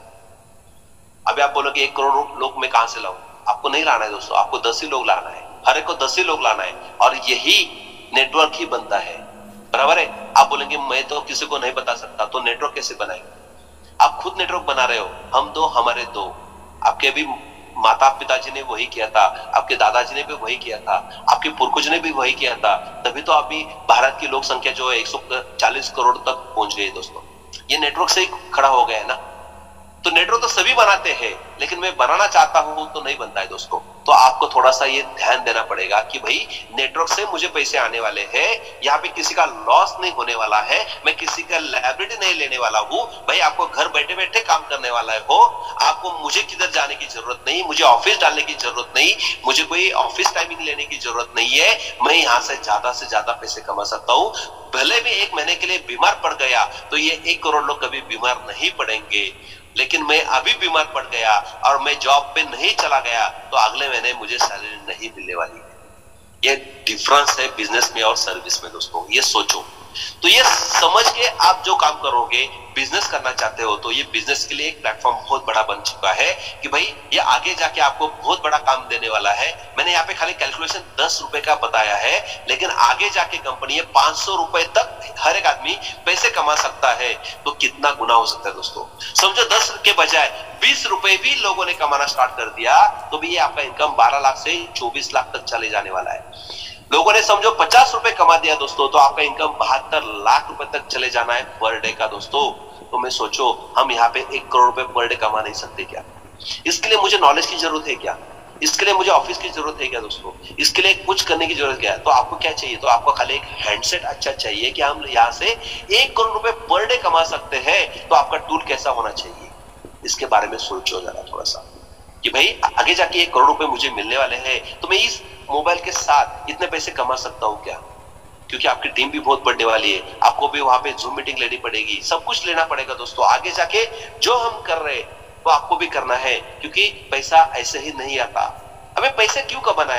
अभी आप बोलोगे 1 करोड़ लोग मैं कहां से लाऊं? आपको नहीं लाना है दोस्तों, आपको 10 ही लोग लाना है, हर एक को 10 ही लोग लाना है और यही नेटवर्क ही बनता है, बराबर है। आप बोलेंगे मैं तो किसी को नहीं बता सकता, तो नेटवर्क कैसे बनाएंगे? आप खुद नेटवर्क बना रहे हो, हम दो हमारे दो, आपके भी माता पिताजी ने वही किया था, आपके दादाजी ने भी वही किया था, आपके पूर्वज ने भी वही किया था, तभी तो अभी भारत की लोक संख्या जो है 140 करोड़ तक पहुंच गई दोस्तों। ये नेटवर्क से ही खड़ा हो गया है ना। तो नेटवर्क तो सभी बनाते हैं, लेकिन मैं बनाना चाहता हूं तो नहीं बनता है दोस्तों। तो आपको थोड़ा सा ये ध्यान देना पड़ेगा कि भाई नेटवर्क से मुझे पैसे आने वाले हैं, यहाँ पे किसी का लॉस नहीं होने वाला है, मैं किसी का लायबिलिटी नहीं लेने वाला हूँ। भाई आपको घर बैठे बैठे काम करने वाला हो, आपको मुझे किधर जाने की जरूरत नहीं, मुझे ऑफिस डालने की जरूरत नहीं, मुझे कोई ऑफिस टाइमिंग लेने की जरूरत नहीं है। मैं यहाँ से ज्यादा पैसे कमा सकता हूँ। भले भी 1 महीने के लिए बीमार पड़ गया तो ये 1 करोड़ लोग कभी बीमार नहीं पड़ेंगे, लेकिन मैं अभी बीमार पड़ गया और मैं जॉब पे नहीं चला गया तो अगले महीने मुझे सैलरी नहीं मिलने वाली है। ये डिफरेंस है बिजनेस में और सर्विस में दोस्तों, ये सोचो। तो ये समझ के आप जो काम करोगे, बिजनेस करना चाहते हो, तो ये बिजनेस के लिए एक प्लेटफॉर्म बहुत बड़ा बन चुका है कि भाई ये आगे जाके आपको बहुत बड़ा काम देने वाला है। मैंने यहाँ पे खाली कैलकुलेशन 10 रुपए का बताया है, लेकिन आगे जाके कंपनी ये 500 रुपए तक हर एक आदमी पैसे कमा सकता है। तो कितना गुना हो सकता है दोस्तों। समझो 10 के बजाय 20 रुपए भी लोगों ने कमाना स्टार्ट कर दिया तो भी ये आपका इनकम 12 लाख से 24 लाख तक चले जाने वाला है। लोगों ने समझो 50 रुपए कमा दिया दोस्तों तो आपका इनकम 72 लाख रुपए तक चले जाना है पर डे का दोस्तों। तो मैं सोचो हम यहाँ पे 1 करोड़ रुपए पर डे कमा नहीं सकते क्या? इसके लिए मुझे नॉलेज की जरूरत है क्या? इसके लिए मुझे ऑफिस की जरूरत है क्या दोस्तों? इसके लिए कुछ करने की जरूरत क्या है? तो आपको क्या चाहिए? तो आपको खाली एक हैंडसेट अच्छा चाहिए कि हम यहाँ से 1 करोड़ रुपए पर डे कमा सकते हैं। तो आपका टूल कैसा होना चाहिए, इसके बारे में सोचो जरा थोड़ा सा कि भाई आगे जाके 1 करोड़ रुपए मुझे मिलने वाले हैं तो मैं इस मोबाइल के साथ इतने पैसे कमा सकता हूं क्या? क्योंकि आपकी टीम भी बहुत बढ़ने वाली है, आपको भी वहां पे जूम मीटिंग लेनी पड़ेगी, सब कुछ लेना पड़ेगा दोस्तों। आगे जाके जो हम कर रहे हैं वो आपको भी करना है, क्योंकि पैसा ऐसे ही नहीं आता। हमें पैसे क्यों कमाना है?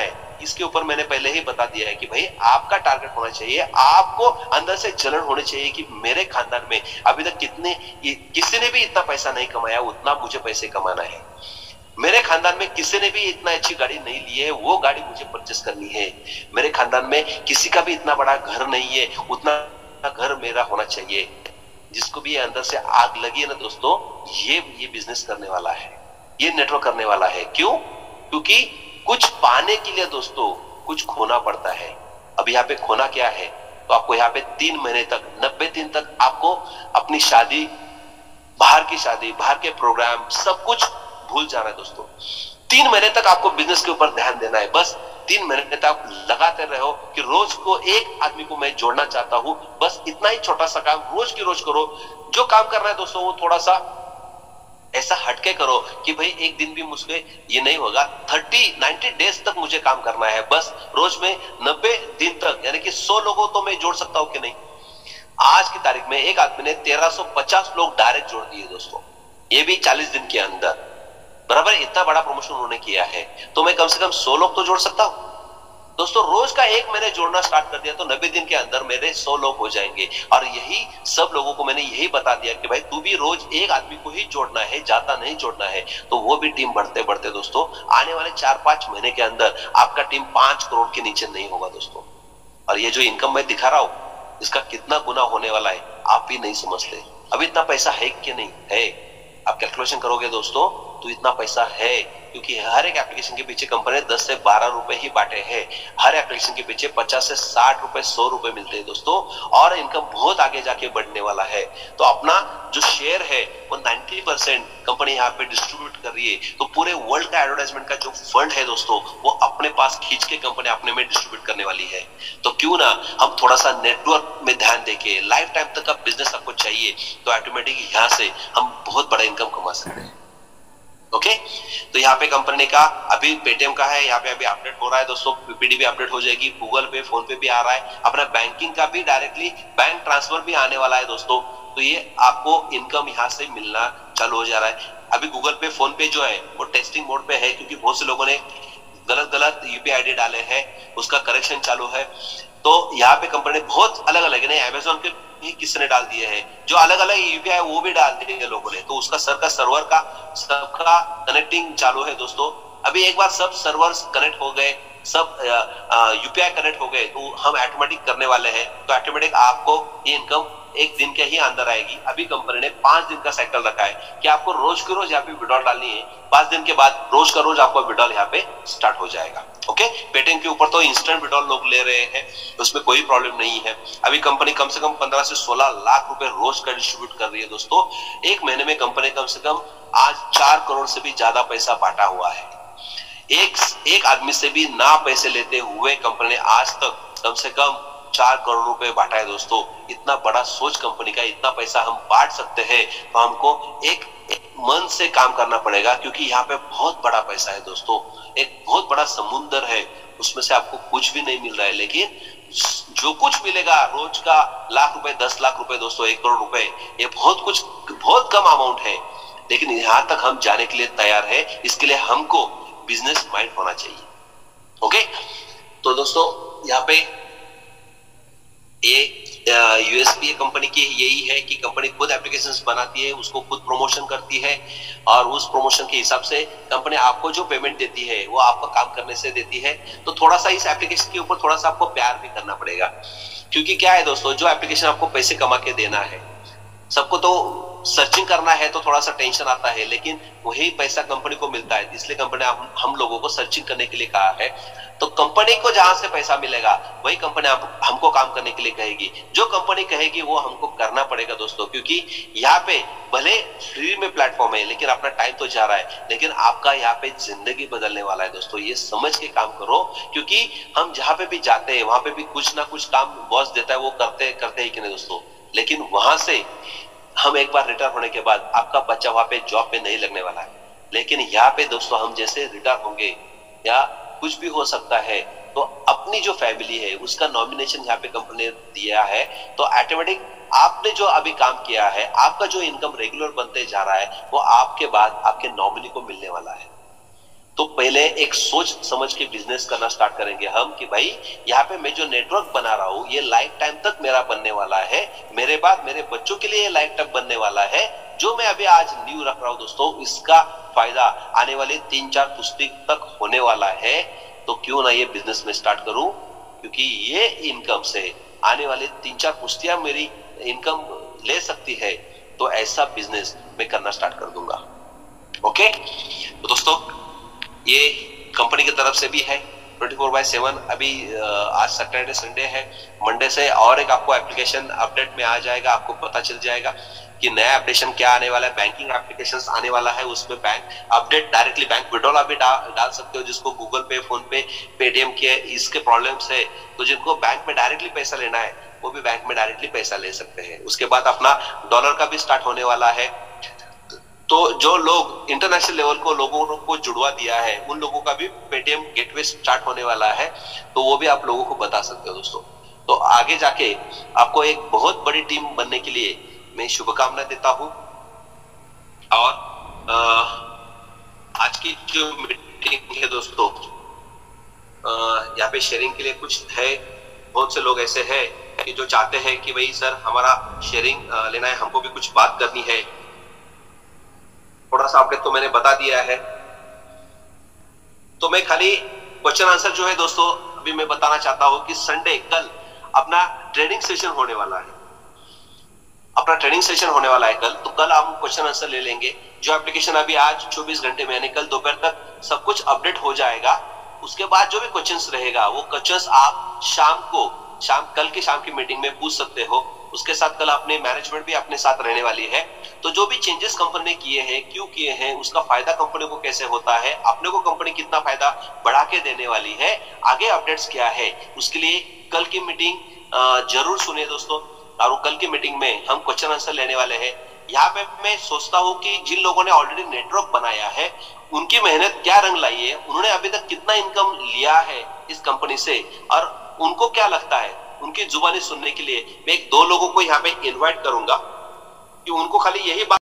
इसके ऊपर मैंने पहले ही बता दिया है कि भाई आपका टारगेट होना चाहिए, आपको अंदर से जलन होनी चाहिए कि मेरे खानदान में अभी तक किसी ने भी इतना पैसा नहीं कमाया उतना मुझे पैसे कमाना है। मेरे खानदान में किसी ने भी इतना अच्छी गाड़ी नहीं ली है, वो गाड़ी मुझे परचेस करनी है। मेरे खानदान में किसी का भी इतना बड़ा घर नहीं है, उतना घर मेरा होना चाहिए। जिसको भी अंदर से आग लगी है ना दोस्तों, ये बिजनेस करने वाला है, ये नेटवर्क करने वाला है। क्यों? क्योंकि कुछ पाने के लिए दोस्तों कुछ खोना पड़ता है। अब यहाँ पे खोना क्या है, तो आपको यहाँ पे 3 महीने तक 90 दिन तक आपको अपनी शादी, बाहर की शादी, बाहर के प्रोग्राम सब कुछ भूल जाना है दोस्तों। 3 महीने तक आपको बिजनेस के ऊपर ध्यान देना है। बस 3 महीने तक लगाते रहो कि रोज को एक आदमी को मैं जोड़ना चाहता हूं, बस इतना ही छोटा सा काम रोज की रोज करो। जो काम करना है दोस्तों वो थोड़ा सा ऐसा हटके करो कि भाई एक दिन भी मुझे ये नहीं होगा, 90 डेज तक मुझे काम करना है। बस रोज में 90 दिन तक, यानी कि 100 लोगों तो मैं जोड़ सकता हूं कि नहीं। आज की तारीख में एक आदमी ने 1350 लोग डायरेक्ट जोड़ दिए दोस्तों, ये भी 40 दिन के अंदर। बराबर इतना बड़ा प्रमोशन उन्होंने किया है, तो मैं कम से कम 100 लोग तो जोड़ सकता हूं दोस्तों। रोज का एक मैंने जोड़ना स्टार्ट कर दिया तो 90 दिन के अंदर मेरे 100 लोग हो जाएंगे। और यही सब लोगों को मैंने यही बता दिया कि भाई तू भी रोज एक आदमी को ही जोड़ना है, ज्यादा नहीं जोड़ना है। तो वो भी टीम बढ़ते बढ़ते दोस्तों आने वाले 4-5 महीने के अंदर आपका टीम 5 करोड़ के नीचे नहीं होगा दोस्तों। और ये जो इनकम मैं दिखा रहा हूं इसका कितना गुना होने वाला है आप भी नहीं समझते। अभी इतना पैसा है कि नहीं है, आप कैलकुलेशन करोगे दोस्तों तो इतना पैसा है, क्योंकि हर एक एप्लीकेशन के पीछे कंपनी ने 10 से 12 रुपए ही बांटे हैं। हर एप्लीकेशन के पीछे 50 से 60 रुपए, 100 रुपए मिलते हैं दोस्तों। और इनकम बहुत आगे जाके बढ़ने वाला है। तो अपना जो शेयर है वो 90% कंपनी यहाँ पे डिस्ट्रीब्यूट कर रही है। तो पूरे वर्ल्ड का एडवर्टाइजमेंट का जो फंड है दोस्तों वो अपने पास खींच के कंपनी अपने में डिस्ट्रीब्यूट करने वाली है। तो क्यों ना हम थोड़ा सा नेटवर्क में ध्यान देके, लाइफ टाइम तक का बिजनेस आपको चाहिए तो ऑटोमेटिक यहाँ से हम बहुत बड़ा इनकम कमा सकते हैं। ओके, तो यहाँ पे कंपनी ने कहा अभी पेटीएम का है, यहाँ पे अभी अपडेट हो रहा है दोस्तों, पीपीडी भी अपडेट हो जाएगी, गूगल पे, फोन पे भी आ रहा है, अपना बैंकिंग का भी डायरेक्टली बैंक ट्रांसफर भी आने वाला है दोस्तों। तो ये आपको इनकम यहाँ से मिलना चालू हो जा रहा है। अभी गूगल पे, फोन पे जो है वो टेस्टिंग मोड पे है, क्योंकि बहुत से लोगों ने गलत यूपीआई आईडी डाले हैं, उसका करेक्शन चालू है। तो यहाँ पे कंपनी ने बहुत अलग अलग, अमेजोन के भी किसने डाल दिए हैं, जो अलग अलग यूपीआई वो भी डाल दिए लोगों ने। तो उसका सर्वर का सबका कनेक्टिंग चालू है दोस्तों। अभी एक बार सब सर्वर्स कनेक्ट हो गए, सब यूपीआई कनेक्ट हो गए तो हम ऑटोमेटिक करने वाले हैं। तो ऑटोमेटिक आपको ये इनकम एक दिन के ही अंदर आएगी। अभी कंपनी ने 5 दिन का साइकिल रखा है कि आपको रोज के रोज यहाँ पे विड्रॉल डालनी है। 5 दिन के बाद रोज का रोज आपका विड्रॉल यहाँ पे स्टार्ट हो जाएगा। ओके, पेटीएम के ऊपर तो इंस्टेंट विड्रॉल लोग ले रहे हैं, उसमें कोई प्रॉब्लम नहीं है। अभी कंपनी कम से कम 15 से 16 लाख रुपए रोज का डिस्ट्रीब्यूट कर रही है दोस्तों। एक महीने में कंपनी कम से कम आज 4 करोड़ से भी ज्यादा पैसा बांटा हुआ है। एक आदमी से भी ना पैसे लेते हुए कंपनी ने आज तक कम से कम 4 करोड़ रुपए बांटा है दोस्तों। इतना बड़ा सोच कंपनी का, इतना पैसा हम बांट सकते हैं तो हमको एक मन से काम करना पड़ेगा, क्योंकि यहाँ पे बहुत बड़ा पैसा है दोस्तों। एक बहुत बड़ा समुंदर है, उसमें से आपको कुछ भी नहीं मिल रहा है, लेकिन जो कुछ मिलेगा रोज का लाख रुपए, 10 लाख रुपए दोस्तों, 1 करोड़ रुपए, ये बहुत कम अमाउंट है। लेकिन यहाँ तक हम जाने के लिए तैयार है, इसके लिए हमको बिजनेस माइंड होना चाहिए। ओके, तो दोस्तों यहाँ पे ये यूएसपी कंपनी की यही है कि कंपनी खुद एप्लीकेशंस बनाती है, उसको खुद प्रमोशन करती है, और उस प्रमोशन के हिसाब से कंपनी आपको जो पेमेंट देती है वो आपका काम करने से देती है। तो थोड़ा सा इस एप्लीकेशन के ऊपर थोड़ा सा आपको प्यार भी करना पड़ेगा, क्योंकि क्या है दोस्तों, जो एप्लीकेशन आपको पैसे कमा के देना है, सबको तो सर्चिंग करना है तो थोड़ा सा टेंशन आता है, लेकिन वही पैसा कंपनी को मिलता है। इसलिए कंपनी हम लोगों को सर्चिंग करने के लिए कहा है। तो कंपनी को जहां से पैसा मिलेगा वही कंपनी हमको काम करने के लिए कहेगी। जो कंपनी कहेगी वो हमको करना पड़ेगा दोस्तों, क्योंकि यहाँ पे भले फ्री में प्लेटफॉर्म है लेकिन अपना टाइम तो जा रहा है, लेकिन आपका यहाँ पे जिंदगी बदलने वाला है दोस्तों। ये समझ के काम करो, क्योंकि हम जहां पे भी जाते हैं वहां पे भी कुछ ना कुछ काम बॉस देता है, वो करते ही कि नहीं दोस्तों। लेकिन वहां से हम एक बार रिटायर होने के बाद आपका बच्चा वहां पे जॉब पे नहीं लगने वाला है, लेकिन यहाँ पे दोस्तों हम जैसे रिटायर होंगे या कुछ भी हो सकता है, तो अपनी जो फैमिली है उसका नॉमिनेशन यहाँ पे कंपनी ने दिया है। तो ऑटोमेटिक आपने जो अभी काम किया है, आपका जो इनकम रेगुलर बनते जा रहा है, वो आपके बाद आपके नॉमिनी को मिलने वाला है। तो पहले एक सोच समझ के बिजनेस करना स्टार्ट करेंगे हम कि भाई यहाँ पे मैं जो नेटवर्क बना रहा हूँ ये लाइफ टाइम तक मेरा बनने वाला है, मेरे बाद मेरे बच्चों के लिए ये लाइफ टाइम बनने वाला है। जो मैं अभी आज न्यू रख रहा हूँ दोस्तों, इसका फायदा आने वाले 3-4 पुश्ती तक होने वाला है। तो क्यों ना ये बिजनेस में स्टार्ट करूं, क्योंकि ये इनकम से आने वाले 3-4 पुश्तियां मेरी इनकम ले सकती है। तो ऐसा बिजनेस मैं करना स्टार्ट कर दूंगा। ओके, तो दोस्तों ये कंपनी की तरफ से भी है 24/7। अभी आज सैटरडे संडे है, मंडे से और एक आपको एप्लीकेशन अपडेट में आ जाएगा, आपको पता चल जाएगा कि नया एप्लीकेशन क्या आने वाला है। बैंकिंग एप्लीकेशंस आने वाला है, उसमें bank update directly bank withdrawal भी डाल सकते हो। जिसको गूगल पे, फोन पे, पेटीएम के इसके प्रॉब्लम्स है, तो जिनको बैंक में डायरेक्टली पैसा लेना है वो भी बैंक में डायरेक्टली पैसा ले सकते हैं। उसके बाद अपना डॉलर का भी स्टार्ट होने वाला है। तो जो लोग इंटरनेशनल लेवल को लोगों को जुड़वा दिया है, उन लोगों का भी पेटीएम गेटवे स्टार्ट होने वाला है, तो वो भी आप लोगों को बता सकते हो दोस्तों। तो आगे जाके आपको एक बहुत बड़ी टीम बनने के लिए मैं शुभकामना देता हूं। और आज की जो मीटिंग है दोस्तों, यहाँ पे शेयरिंग के लिए कुछ है। बहुत से लोग ऐसे हैं कि जो चाहते हैं कि भाई सर हमारा शेयरिंग लेना है, हमको भी कुछ बात करनी है। थोड़ा सा अपडेट तो मैंने बता दिया है, तो मैं खाली क्वेश्चन आंसर जो है दोस्तों अभी मैं बताना चाहता हूं कि संडे कल अपना ट्रेनिंग सेशन होने वाला है। अपना ट्रेनिंग सेशन होने वाला है कल, तो कल हम क्वेश्चन आंसर ले लेंगे। जो एप्लीकेशन अभी आज 24 घंटे में यानी कल दोपहर तक सब कुछ अपडेट हो जाएगा। उसके बाद जो भी क्वेश्चंस रहेगा वो क्वेश्चंस आप कल की शाम की मीटिंग में पूछ सकते हो। उसके साथ कल अपने मैनेजमेंट भी अपने साथ रहने वाली है। तो जो भी चेंजेस कंपनी ने किए हैं, क्यों किए हैं, उसका फायदा कंपनी को कैसे होता है, अपने को कंपनी कितना फायदा बढ़ा के देने वाली है, आगे अपडेट्स क्या है, उसके लिए कल की मीटिंग जरूर सुनिए दोस्तों। और कल की मीटिंग में हम क्वेश्चन आंसर लेने वाले हैं। यहाँ पे मैं सोचता हूँ कि जिन लोगों ने ऑलरेडी नेटवर्क बनाया है उनकी मेहनत क्या रंग लाई है, उन्होंने अभी तक कितना इनकम लिया है इस कंपनी से, और उनको क्या लगता है, उनकी जुबानी सुनने के लिए मैं 1-2 लोगों को यहाँ पे इनवाइट करूंगा कि उनको खाली यही बात